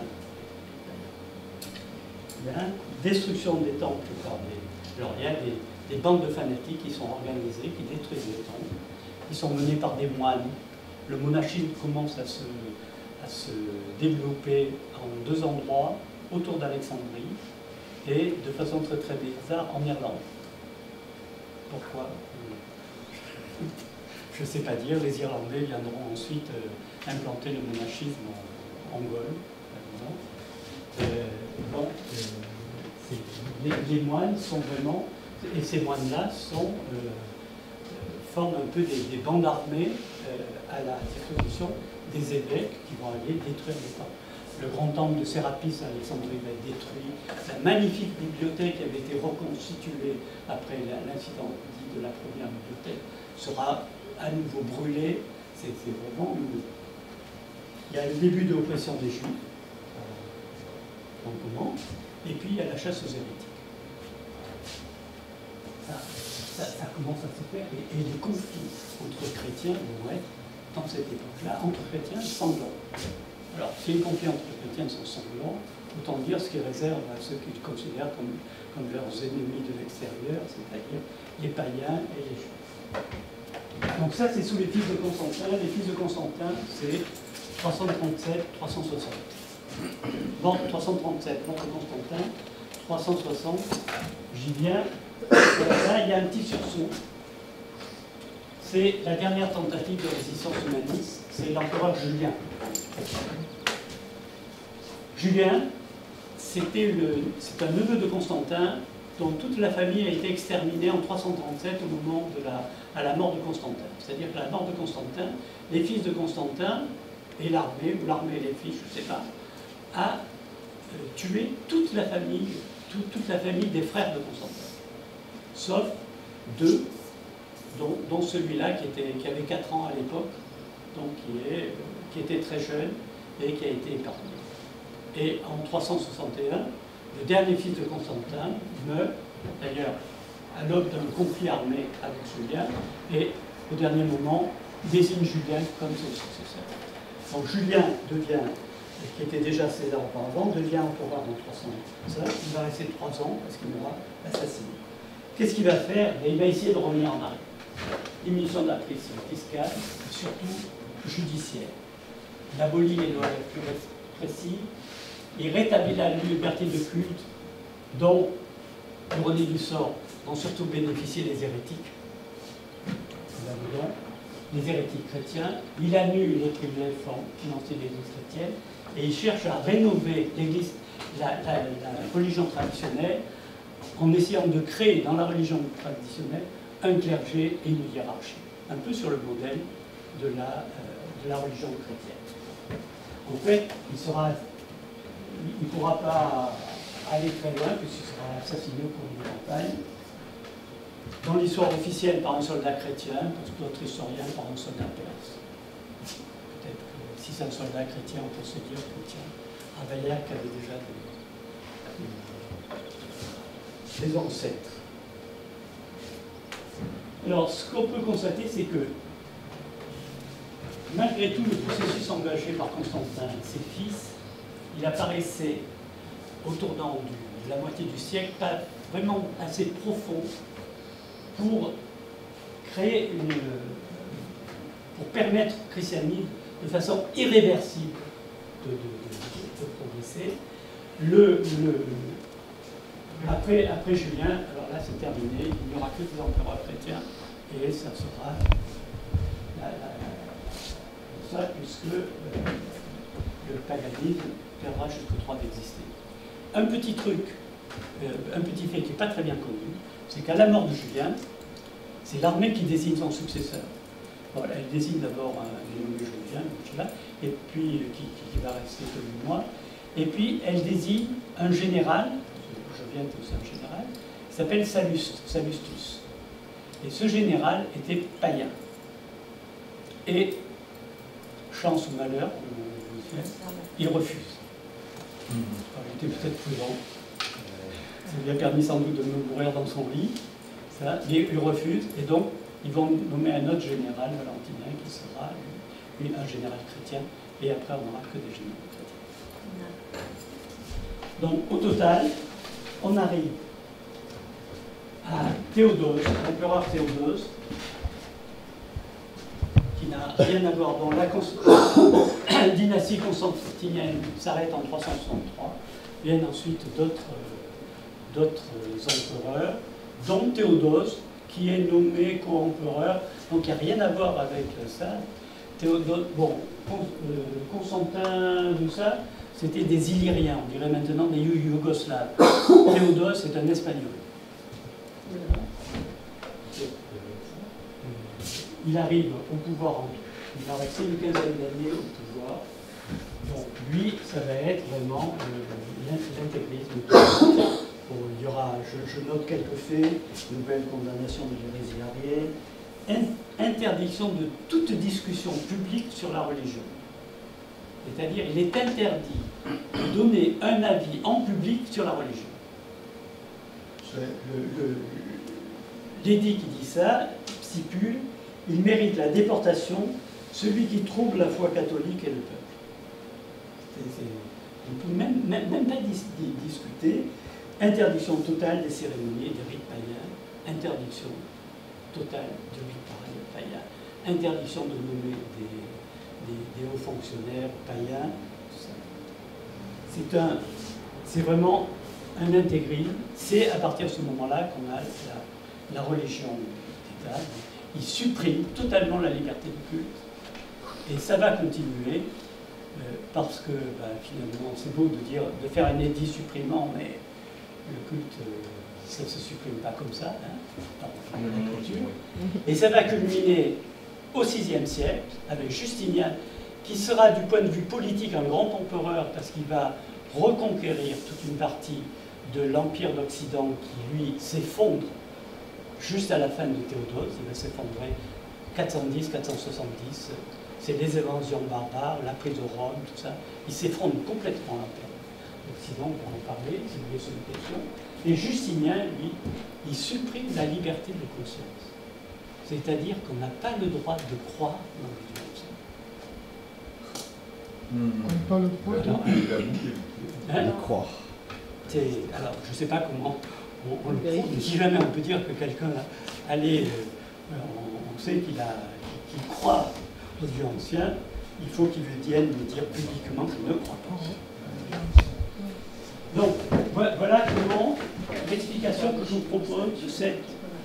Bien. Destruction des temples par des... Alors, il y a des bandes de fanatiques qui sont organisées, qui détruisent les temples, qui sont menées par des moines. Le monachisme commence à se développer en 2 endroits, autour d'Alexandrie, et de façon très très bizarre en Irlande. Pourquoi? Je ne sais pas dire. Les Irlandais viendront ensuite implanter le monachisme en Gaule, par exemple. Les moines sont vraiment, et ces moines-là forment un peu des bandes armées à la disposition des évêques qui vont aller détruire les temples. Le grand temple de Sérapis à Alexandrie va être détruit. La magnifique bibliothèque qui avait été reconstituée après l'incident dit de la première bibliothèque sera à nouveau brûlée. C'est vraiment nouveau. Il y a le début de l'oppression des Juifs, on commence, et puis il y a la chasse aux hérétiques. Ça commence à se faire, et les conflits entre chrétiens vont être, dans cette époque-là, entre chrétiens sanglants. Alors, si les conflits entre chrétiens sont sanglants, autant dire ce qu'ils réservent à ceux qu'ils considèrent comme leurs ennemis de l'extérieur, c'est-à-dire les païens et les juifs. Donc ça, c'est sous les fils de Constantin. Les fils de Constantin, c'est 337-360. Bon, 337, mort de Constantin, 360, j'y viens. Là, il y a un petit sursaut. C'est la dernière tentative de résistance humaniste, c'est l'empereur Julien. Julien, c'est un neveu de Constantin dont toute la famille a été exterminée en 337 au moment à la mort de Constantin. C'est-à-dire qu'à la mort de Constantin, les fils de Constantin et l'armée, ou l'armée et les fils, je ne sais pas, a tué toute la famille des frères de Constantin. Sauf 2, dont celui-là qui avait 4 ans à l'époque, donc qui était très jeune et qui a été épargné. Et en 361, le dernier fils de Constantin meurt, d'ailleurs, à l'aube d'un conflit armé avec Julien, et au dernier moment, désigne Julien comme son successeur. Donc Julien devient, qui était déjà César auparavant, devient empereur en 305. Il va rester 3 ans parce qu'il aura assassiné. Qu'est-ce qu'il va faire? Il va essayer de revenir en arrière. Diminution de la pression fiscale, surtout judiciaire. Il abolit les lois les plus précises. Il rétablit la liberté de culte dont René du Sort ont surtout bénéficié les hérétiques. Les hérétiques chrétiens. Il annule les privilèges financiers de l'Église chrétienne et il cherche à rénover l'Église, la religion traditionnelle en essayant de créer dans la religion traditionnelle un clergé et une hiérarchie, un peu sur le modèle de la religion chrétienne. En fait, il ne pourra pas aller très loin puisqu'il sera assassiné au cours d'une campagne. Dans l'histoire officielle par un soldat chrétien, d'autres historiens par un soldat perse. Peut-être que si c'est un soldat chrétien, on peut se dire chrétien. Ravaillac avait déjà des ancêtres. Alors, ce qu'on peut constater, c'est que malgré tout le processus engagé par Constantin et ses fils, il apparaissait au tournant de la moitié du siècle, pas vraiment assez profond pour créer pour permettre au christianisme de façon irréversible de progresser. Après Julien, alors là c'est terminé, il n'y aura que des empereurs chrétiens et ça sera ça puisque le paganisme perdra jusqu'au droit d'exister. un petit truc, un petit fait qui n'est pas très bien connu, c'est qu'à la mort de Julien, c'est l'armée qui désigne son successeur. Bon, elle désigne d'abord un nommé Julien, et puis qui va rester que 8 mois, et puis elle désigne un général, je viens de un général, qui s'appelle Sallustus. Et ce général était païen. Et, chance ou malheur, il refuse. Alors, il était peut-être prudent. Ça lui a permis sans doute de mourir dans son lit. Ça, mais il refuse. Et donc, ils vont nommer un autre général, Valentinien, qui sera lui, un général chrétien. Et après, on n'aura que des généraux chrétiens. Donc, au total, on arrive à Théodose, l'empereur Théodose, qui n'a rien à voir. Bon, la dynastie constantinienne s'arrête en 363. Viennent ensuite d'autres empereurs, dont Théodose, qui est nommé co-empereur. Donc il n'y a rien à voir avec ça. Théodose, bon, Constantin, tout ça, c'était des Illyriens, on dirait maintenant des Yougoslaves. Théodose, c'est un Espagnol. Il arrive au pouvoir il va rester une quinzaine d'années au pouvoir. Donc lui, ça va être vraiment l'intégrisme. Bon, il y aura, je note quelques faits, nouvelle condamnation de l'hérésie arienne, interdiction de toute discussion publique sur la religion. C'est-à-dire, il est interdit de donner un avis en public sur la religion. L'édit qui dit ça stipule, il mérite la déportation celui qui trouble la foi catholique et le peuple. On ne peut même pas discuter. Interdiction totale des cérémonies et des rites païens. Interdiction totale du rite païen. Interdiction de nommer des hauts fonctionnaires païens. C'est vraiment un intégrisme. C'est à partir de ce moment-là qu'on a la religion d'État. Il supprime totalement la liberté du culte. Et ça va continuer, parce que finalement, c'est beau de faire un édit supprimant, mais le culte, ça ne se supprime pas comme ça, par la culture. Et ça va culminer au VIe siècle, avec Justinien, qui sera du point de vue politique un grand empereur, parce qu'il va reconquérir toute une partie de l'Empire d'Occident qui, lui, s'effondre juste à la fin de Théodose. Il va s'effondrer 410, 470. C'est les invasions barbares, la prise de Rome, tout ça. Il s'effondre complètement l'Empire d'Occident, on va en parler, si vous voulez, c'est une question. Et Justinien, lui, il supprime la liberté de conscience. C'est-à-dire qu'on n'a pas le droit de croire dans les dieux. On n'a pas le droit de croire. Alors, je ne sais pas comment on le prouve, mais si jamais on peut dire que quelqu'un allait, on sait qu'il croit aux dieux anciens, il faut qu'il vienne me dire publiquement qu'il ne croit pas. Donc, voilà comment l'explication que je vous propose de cette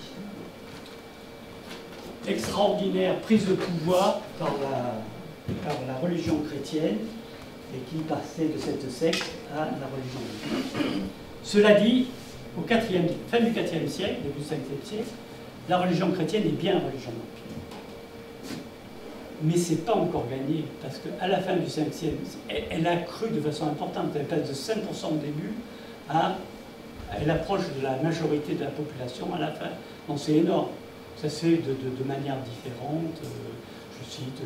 extraordinaire prise de pouvoir par la religion chrétienne et qui passait de cette secte à la religion musulmane. Cela dit, fin du IVe siècle, début du Ve siècle, la religion chrétienne est bien la religion d'Empire. Mais ce n'est pas encore gagné, parce qu'à la fin du Ve siècle, elle a cru de façon importante, elle passe de 5% au début elle approche de la majorité de la population à la fin. Donc c'est énorme. Ça se fait de manière différente. Je cite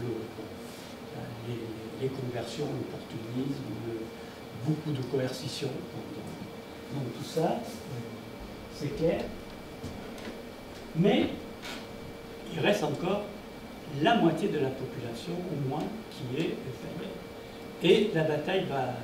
les conversions, l'opportunisme, beaucoup de coercition dans tout ça, c'est clair. Mais il reste encore la moitié de la population, au moins, qui est païenne. Et la bataille va...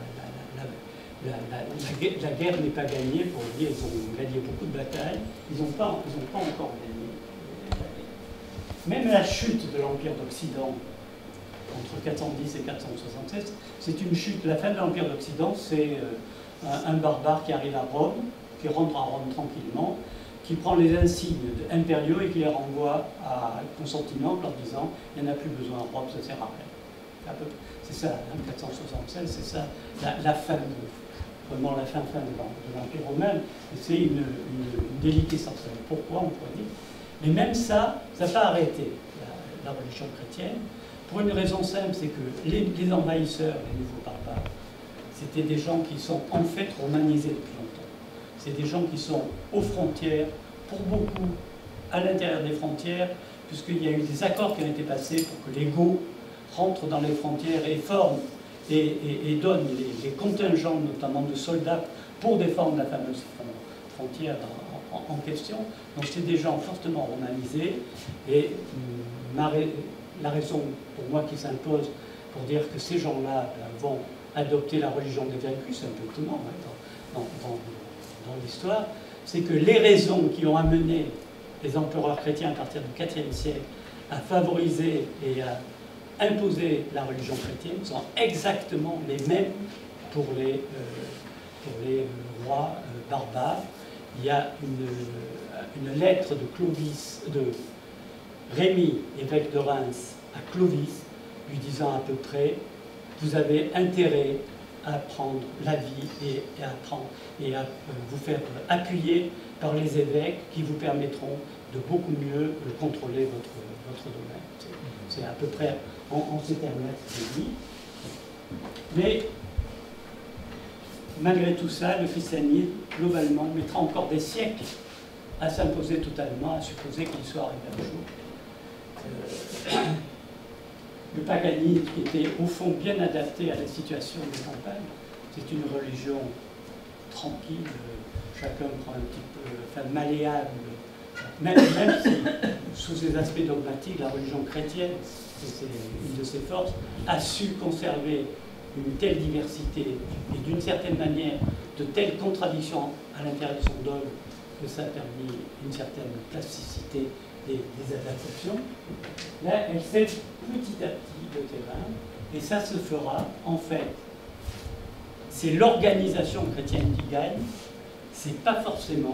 La guerre n'est pas gagnée, pour dire, ils ont gagné beaucoup de batailles, ils n'ont pas encore gagné. Même la chute de l'Empire d'Occident, entre 410 et 476, c'est une chute. La fin de l'Empire d'Occident, c'est un barbare qui arrive à Rome, qui rentre à Rome tranquillement, qui prend les insignes impériaux et qui les renvoie à Constantinople en disant « il n'y en a plus besoin, Rome, ça ne sert à rien ». C'est ça, 476, c'est ça, la fin vraiment la fin de l'Empire romain, et c'est une déliquescence. Pourquoi, on pourrait dire. Mais même ça n'a pas arrêté la religion chrétienne, pour une raison simple, c'est que les envahisseurs, les nouveaux barbares, c'était des gens qui sont en fait romanisés depuis longtemps. C'est des gens qui sont aux frontières, pour beaucoup à l'intérieur des frontières, puisqu'il y a eu des accords qui ont été passés pour que les Goths rentrent dans les frontières et forment et donnent les contingents, notamment de soldats, pour défendre la fameuse frontière en question. Donc c'est des gens fortement romanisés, et la raison pour moi qui s'impose pour dire que ces gens-là vont adopter la religion des vaincus, c'est un peu étonnant dans l'histoire, c'est que les raisons qui ont amené les empereurs chrétiens à partir du IVe siècle à favoriser et à imposer la religion chrétienne sont exactement les mêmes pour les rois barbares. Il y a une lettre de Rémy, évêque de Reims, à Clovis, lui disant à peu près: vous avez intérêt à prendre la vie et à vous faire appuyer par les évêques qui vous permettront de beaucoup mieux contrôler votre domaine. C'est à peu près en ces termes-là que c'est dit. Mais malgré tout ça, le christianisme, globalement, mettra encore des siècles à s'imposer totalement, à supposer qu'il soit arrivé un jour. Le paganisme, qui était au fond bien adapté à la situation des campagnes, c'est une religion tranquille, chacun prend un petit peu, enfin malléable, même si, sous ses aspects dogmatiques, la religion chrétienne, c'est une de ses forces, a su conserver une telle diversité et d'une certaine manière de telles contradictions à l'intérieur de son dogme que ça a permis une certaine plasticité des adaptations. Là, elle cède petit à petit le terrain, et ça se fera, en fait, c'est l'organisation chrétienne qui gagne, c'est pas forcément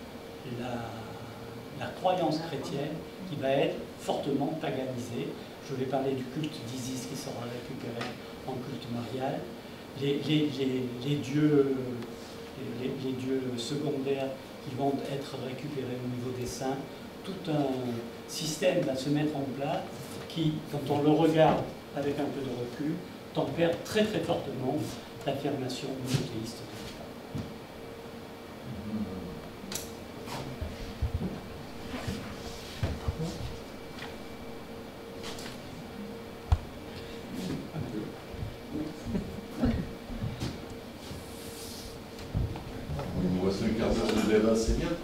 la croyance chrétienne qui va être fortement paganisée. Je vais parler du culte d'Isis qui sera récupéré en culte marial, les dieux secondaires qui vont être récupérés au niveau des saints. Tout un système va se mettre en place qui, quand on le regarde avec un peu de recul, tempère très très fortement l'affirmation monothéiste. Il nous reste un quart d'heure de débat, c'est bien.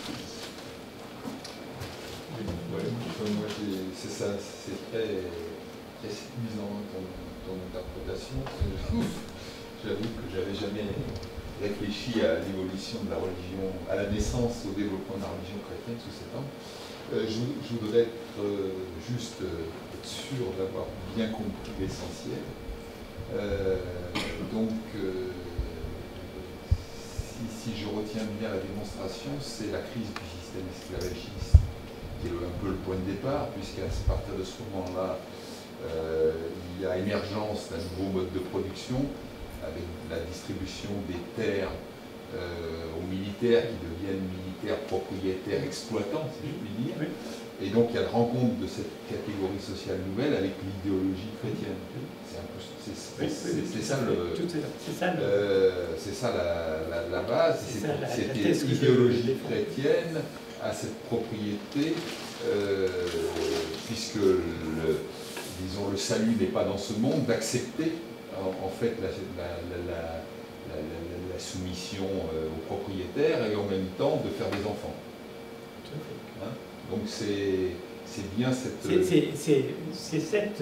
C'est ça, c'est très séduisant ton interprétation. J'avoue que j'avais jamais réfléchi à l'évolution de la religion, à la naissance, au développement de la religion chrétienne sous cet angle. Je voudrais juste être sûr d'avoir bien compris l'essentiel. Si je retiens bien la démonstration, c'est la crise du système esclavagiste qui est un peu le point de départ, puisqu'à partir de ce moment-là, il y a émergence d'un nouveau mode de production avec la distribution des terres aux militaires qui deviennent militaires propriétaires exploitants, si je puis dire. Oui. Et donc il y a une rencontre de cette catégorie sociale nouvelle avec l'idéologie chrétienne. C'est ça la base, cette idéologie chrétienne à cette propriété, puisque le salut n'est pas dans ce monde, d'accepter en fait la soumission aux propriétaires et en même temps de faire des enfants. Hein? Donc c'est bien cette... C'est cette...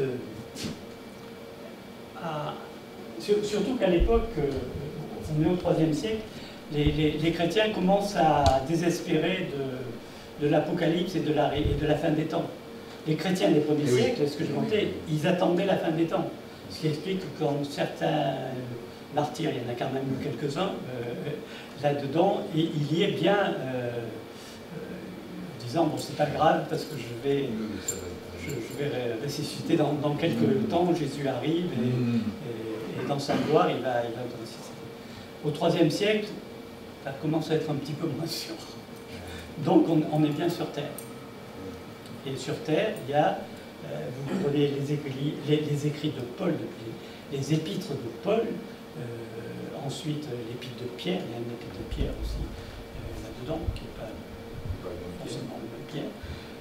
surtout qu'à l'époque, on est au IIIe siècle, les chrétiens commencent à désespérer de l'apocalypse et de la fin des temps. Les chrétiens des premiers siècles, ce que je montais, ils attendaient la fin des temps. Ce qui explique que quand certains martyrs, il y en a quand même eu quelques-uns là-dedans, il y est bien disant, bon, c'est pas grave parce que je vais ressusciter dans quelques temps, Jésus arrive et dans sa gloire, il va ressusciter. Au IIIe siècle, ça commence à être un petit peu moins sûr. Donc on est bien sur Terre. Et sur Terre, il y a, vous prenez les écrits de Paul, les épîtres de Paul, ensuite l'épître de Pierre, il y a une épître de Pierre aussi là-dedans, qui n'est pas forcément le même Pierre,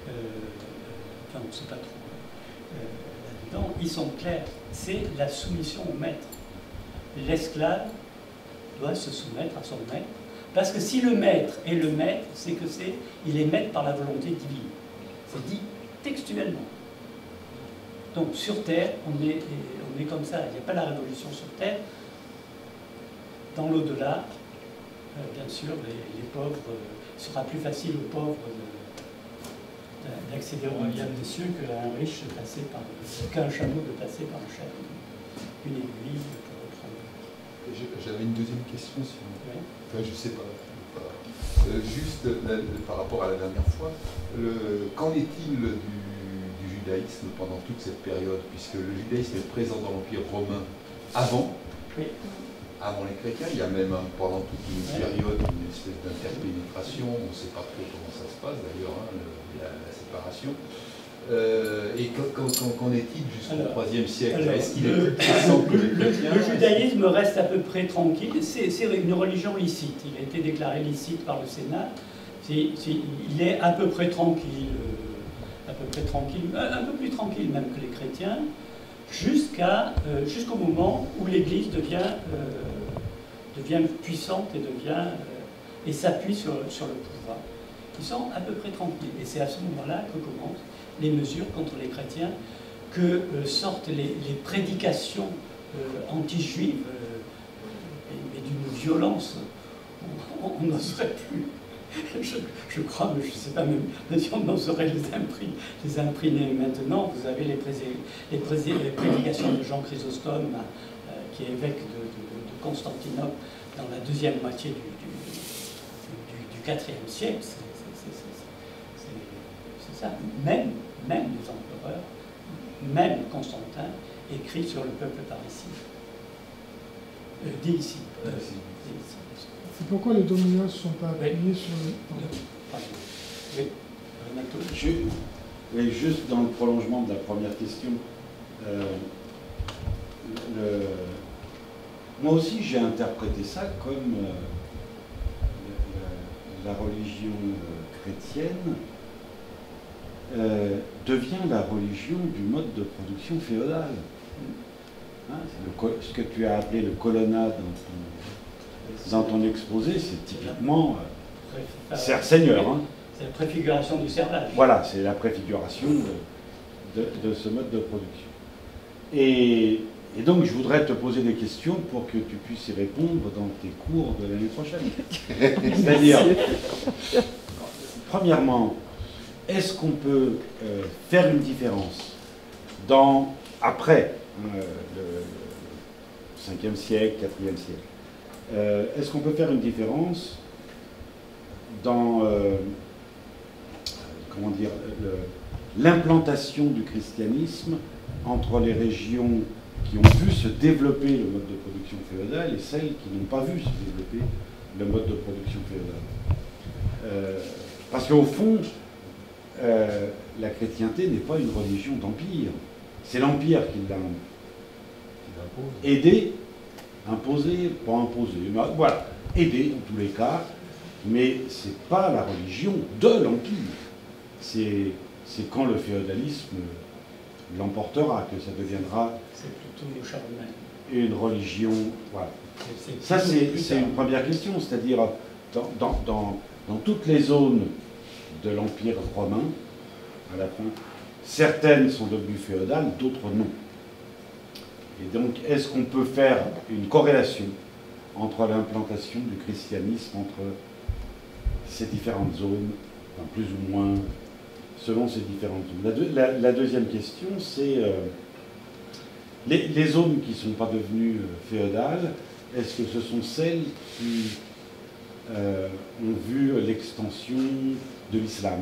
enfin on ne sait pas trop là-dedans, ils sont clairs, c'est la soumission au maître. L'esclave doit se soumettre à son maître, parce que si le maître est le maître, c'est que il est maître par la volonté divine. C'est dit textuellement. Donc sur Terre, on est comme ça. Il n'y a pas la révolution sur Terre. Dans l'au-delà, bien sûr, les pauvres, il sera plus facile aux pauvres d'accéder au royaume des cieux qu'à un riche qu'un chameau de passer par un chêne. Une aiguille pour reprendre. J'avais une deuxième question, si vous voulez. Enfin, je ne sais pas. Juste par rapport à la dernière fois, qu'en est-il du judaïsme pendant toute cette période, puisque le judaïsme est présent dans l'Empire romain avant, les chrétiens, il y a même pendant toute une période une espèce d'interpénétration, on ne sait pas trop comment ça se passe d'ailleurs, la séparation. Et qu'en est-il jusqu'au IIIe siècle? Est-ce qu'il est plus puissant que les chrétiens? Le judaïsme reste à peu près tranquille. C'est une religion licite. Il a été déclaré licite par le Sénat. Il est à peu près tranquille, un peu plus tranquille même que les chrétiens, jusqu'au moment où l'Église devient puissante et s'appuie sur le pouvoir. Ils sont à peu près tranquilles. Et c'est à ce moment-là que commencent les mesures contre les chrétiens, que sortent les prédications anti-juives, mais d'une violence, on n'oserait plus. Je crois, mais je ne sais pas même si on oserait les imprimer maintenant. Vous avez les prédications de Jean Chrysostome, qui est évêque de Constantinople dans la deuxième moitié du IVe siècle. C'est ça. Même les empereurs, même Constantin, écrit sur le peuple parisien. Dit ici. C'est pourquoi les dominants ne sont pas appuyés sur le... Oui, Renato. Oui, juste dans le prolongement de la première question, moi aussi j'ai interprété ça comme la religion chrétienne devient la religion du mode de production féodal. Hein, ce que tu as appelé le colonnat dans ton exposé, c'est typiquement serre-seigneur. Hein. C'est la préfiguration du servage. Voilà, c'est la préfiguration de ce mode de production. Et donc, je voudrais te poser des questions pour que tu puisses y répondre dans tes cours de l'année prochaine. C'est-à-dire, premièrement, est-ce qu'on peut faire une différence après le 5e siècle, 4e siècle, est-ce qu'on peut faire une différence dans l'implantation du christianisme entre les régions qui ont vu se développer le mode de production féodal et celles qui n'ont pas vu se développer le mode de production féodal? Parce qu'au fond, la chrétienté n'est pas une religion d'empire. C'est l'empire qui l'a aidé, imposé, pas imposé, voilà, aidé dans tous les cas, mais c'est pas la religion de l'empire. C'est quand le féodalisme l'emportera que ça deviendra une religion. Voilà. Ça, c'est une première question, c'est-à-dire dans toutes les zones de l'Empire romain, à la fin, certaines sont devenues féodales, d'autres non. Et donc, est-ce qu'on peut faire une corrélation entre l'implantation du christianisme entre ces différentes zones, enfin, plus ou moins, selon ces différentes zones? La deuxième question, c'est les zones qui ne sont pas devenues féodales, est-ce que ce sont celles qui ont vu l'extension de l'islam,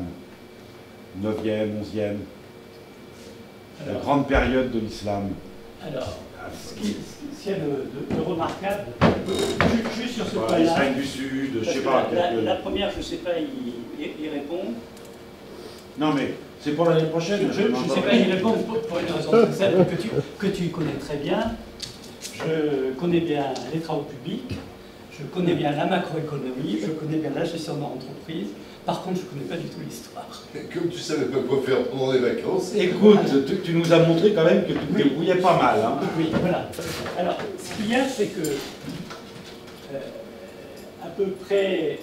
9e, 11e, la grande période de l'islam? Alors, Ce qu'il y a de remarquable, juste sur ce Voilà, point-là, l'Espagne du Sud, je parce sais que pas. la première, je ne sais pas y répondre. Non, mais c'est pour l'année prochaine. Je ne sais pas y répondre pour une raison très simple que tu connais très bien. Je connais bien les travaux publics, je connais bien la macroéconomie, je connais bien la gestion d'entreprise. Par contre, je ne connais pas du tout l'histoire. Comme tu savais pas quoi faire pendant les vacances. Écoute, tu nous as montré quand même que tu te débrouillais pas mal. Hein. Oui, voilà. Alors, ce qu'il y a, c'est que à peu près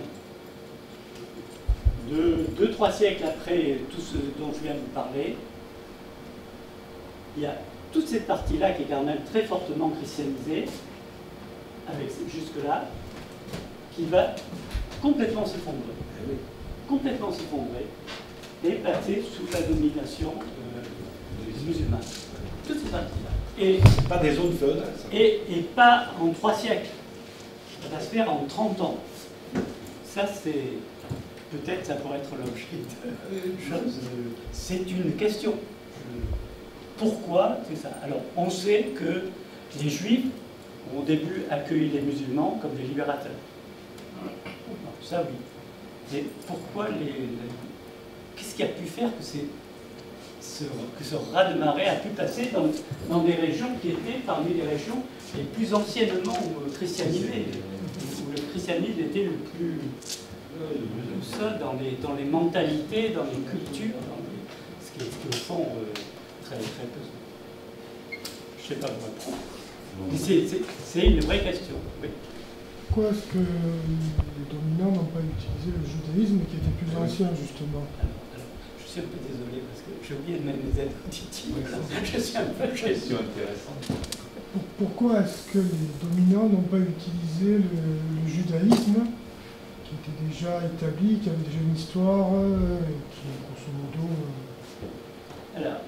2-3 siècles après tout ce dont je viens de vous parler, il y a toute cette partie-là qui est quand même très fortement christianisée, avec jusque-là, qui va complètement s'effondrer. Complètement s'effondrer et passer sous la domination des musulmans. Toutes ces parties-là. Et Pas des zones féodales. et pas en 3 siècles. Ça va se faire en 30 ans. Ça, c'est... Peut-être ça pourrait être l'objet de choses. C'est une question. Pourquoi c'est ça? Alors, on sait que les Juifs ont au début accueilli les musulmans comme des libérateurs. Ça, oui. Mais pourquoi qu'est-ce qui a pu faire que ce raz-de-marée a pu passer dans des régions qui étaient parmi les régions les plus anciennement christianisées, où le christianisme était le plus ça dans les mentalités, dans les cultures, ce qui est au fond très très peu. Je ne sais pas vous répondre. Mais c'est une vraie question. Oui. Pourquoi est-ce que les dominants n'ont pas utilisé le judaïsme qui était plus ancien, justement? Alors, je suis un peu désolé parce que j'ai oublié de mettre mes aides auditives. Je suis un peu Question intéressante. Pourquoi est-ce que les dominants n'ont pas utilisé le judaïsme qui était déjà établi, qui avait déjà une histoire, qui, grosso modo... Alors,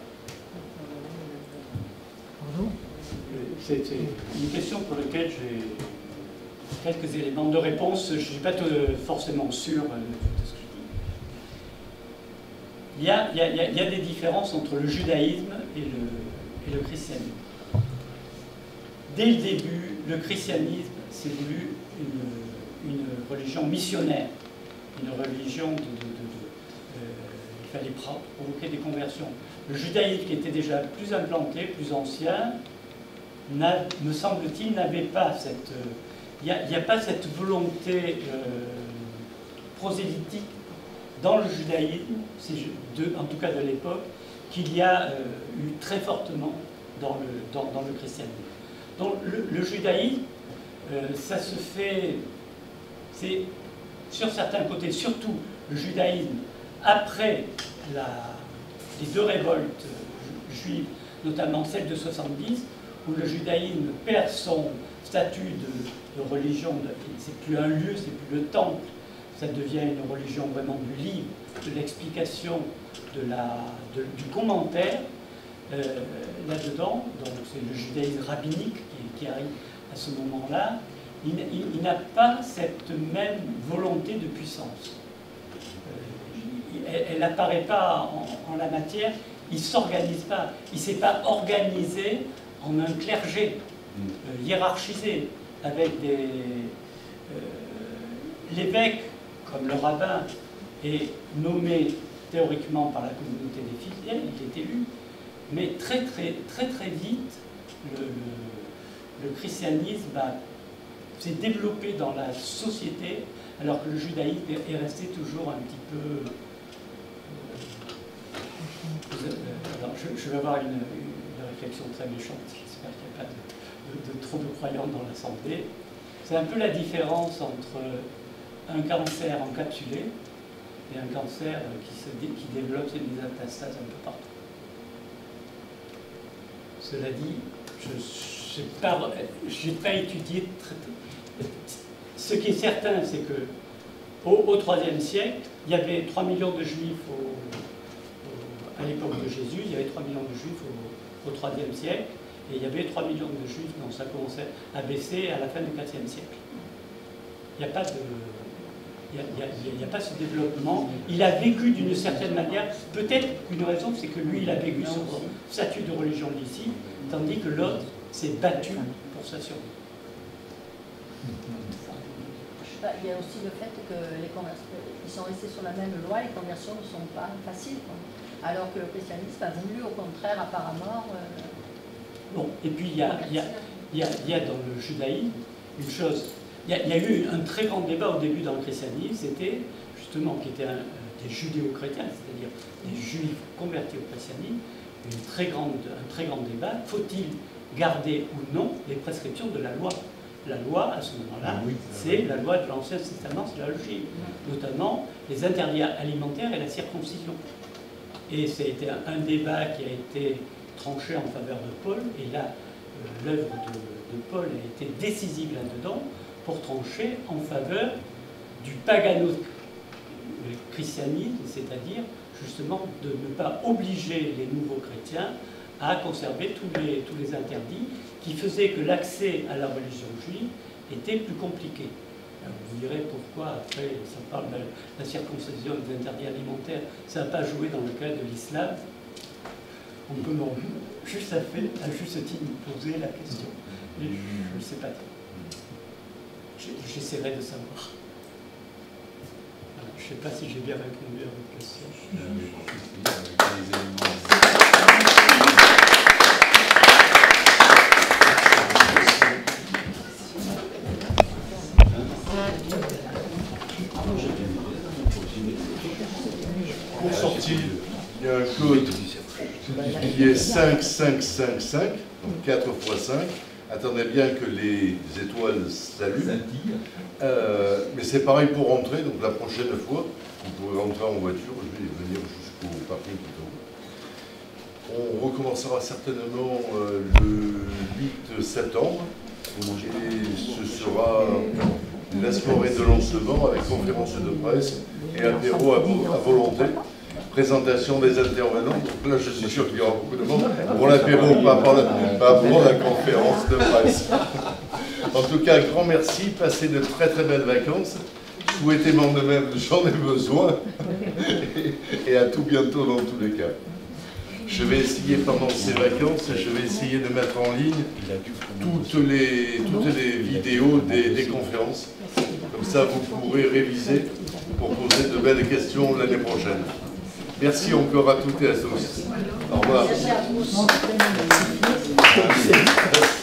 Pardon? c'est une question pour laquelle j'ai quelques éléments de réponse. Je ne suis pas forcément sûr de ce que je dis. Il y a des différences entre le judaïsme et le christianisme. Dès le début, le christianisme s'est voulu une religion missionnaire, une religion il fallait provoquer des conversions. Le judaïsme, qui était déjà plus implanté, plus ancien, me semble-t-il, n'avait pas cette... Il n'y a pas cette volonté prosélytique dans le judaïsme, en tout cas de l'époque, qu'il y a eu très fortement dans le christianisme. Donc le judaïsme, ça se fait... C'est sur certains côtés, surtout le judaïsme, après les 2 révoltes juives, notamment celle de 70, où le judaïsme perd son statut de religion, c'est plus un lieu, c'est plus le temple, ça devient une religion vraiment du livre, de l'explication, du commentaire là-dedans, donc c'est le judaïsme rabbinique qui arrive à ce moment-là. Il n'a pas cette même volonté de puissance. Elle n'apparaît pas en la matière, il ne s'organise pas. Il ne s'est pas organisé en un clergé hiérarchisé, avec l'évêque, comme le rabbin, est nommé théoriquement par la communauté des fidèles, il est élu, mais très vite, le christianisme s'est développé dans la société, alors que le judaïsme est resté toujours un petit peu... alors je vais avoir une réflexion très méchante, j'espère qu'il n'y a pas de trop de croyants dans l'Assemblée. C'est un peu la différence entre un cancer encapsulé et un cancer qui développe ses métastases un peu partout. Cela dit, je n'ai pas étudié. Ce qui est certain, c'est que au IIIe siècle, il y avait 3 millions de juifs à l'époque de Jésus, il y avait 3 millions de juifs au IIIe siècle, et il y avait 3 millions de juifs, donc ça commençait à baisser à la fin du IVe siècle. Il n'y a pas pas ce développement. Il a vécu d'une certaine manière. Peut-être qu'une raison, c'est que lui, il a vécu son statut de religion d'ici, tandis que l'autre s'est battu pour sa survie. Il y a aussi le fait qu'ils sont restés sur la même loi, les conversions ne sont pas faciles, quoi. Alors que le christianisme a voulu, au contraire, apparemment... Bon, et puis il y a dans le judaïsme une chose. Il y a eu un très grand débat au début dans le christianisme, c'était justement qui était des judéo-chrétiens, c'est-à-dire des juifs convertis au christianisme, un très grand débat. Faut-il garder ou non les prescriptions de la loi? La loi, à ce moment-là, c'est la loi de l'Ancien Testament, c'est la logique, notamment les interdits alimentaires et la circoncision. Et ça a été un débat qui a été tranché en faveur de Paul, et là, l'œuvre de Paul a été décisive là-dedans pour trancher en faveur du pagano-christianisme, c'est-à-dire justement de ne pas obliger les nouveaux chrétiens à conserver tous les interdits qui faisaient que l'accès à la religion juive était plus compliqué. Alors vous direz pourquoi, après, ça parle de la circoncision et des interdits alimentaires, ça n'a pas joué dans le cas de l'islam. On peut juste à juste titre me poser la question. Et je ne sais pas dire. J'essaierai de savoir. Voilà, je ne sais pas si j'ai bien répondu à votre question. Pour sortir, il y a un code qui est 5555, donc 4 x 5. Attendez bien que les étoiles s'allument. Mais c'est pareil pour rentrer, donc la prochaine fois, vous pourrez rentrer en voiture, je vais venir jusqu'au parking plutôt. On recommencera certainement le 8 septembre, et ce sera la soirée de lancement avec conférence de presse et apéro à volonté. Présentation des intervenants. Donc là, je suis sûr qu'il y aura beaucoup de monde pour l'apéro, pas pour la conférence de presse. En tout cas, un grand merci. Passez de très très belles vacances. Souhaitez-moi de même, j'en ai besoin. Et à tout bientôt dans tous les cas. Je vais essayer pendant ces vacances, je vais essayer de mettre en ligne toutes les vidéos des conférences. Comme ça, vous pourrez réviser pour poser de belles questions l'année prochaine. Merci encore à toutes et à tous. Au revoir. Merci à vous.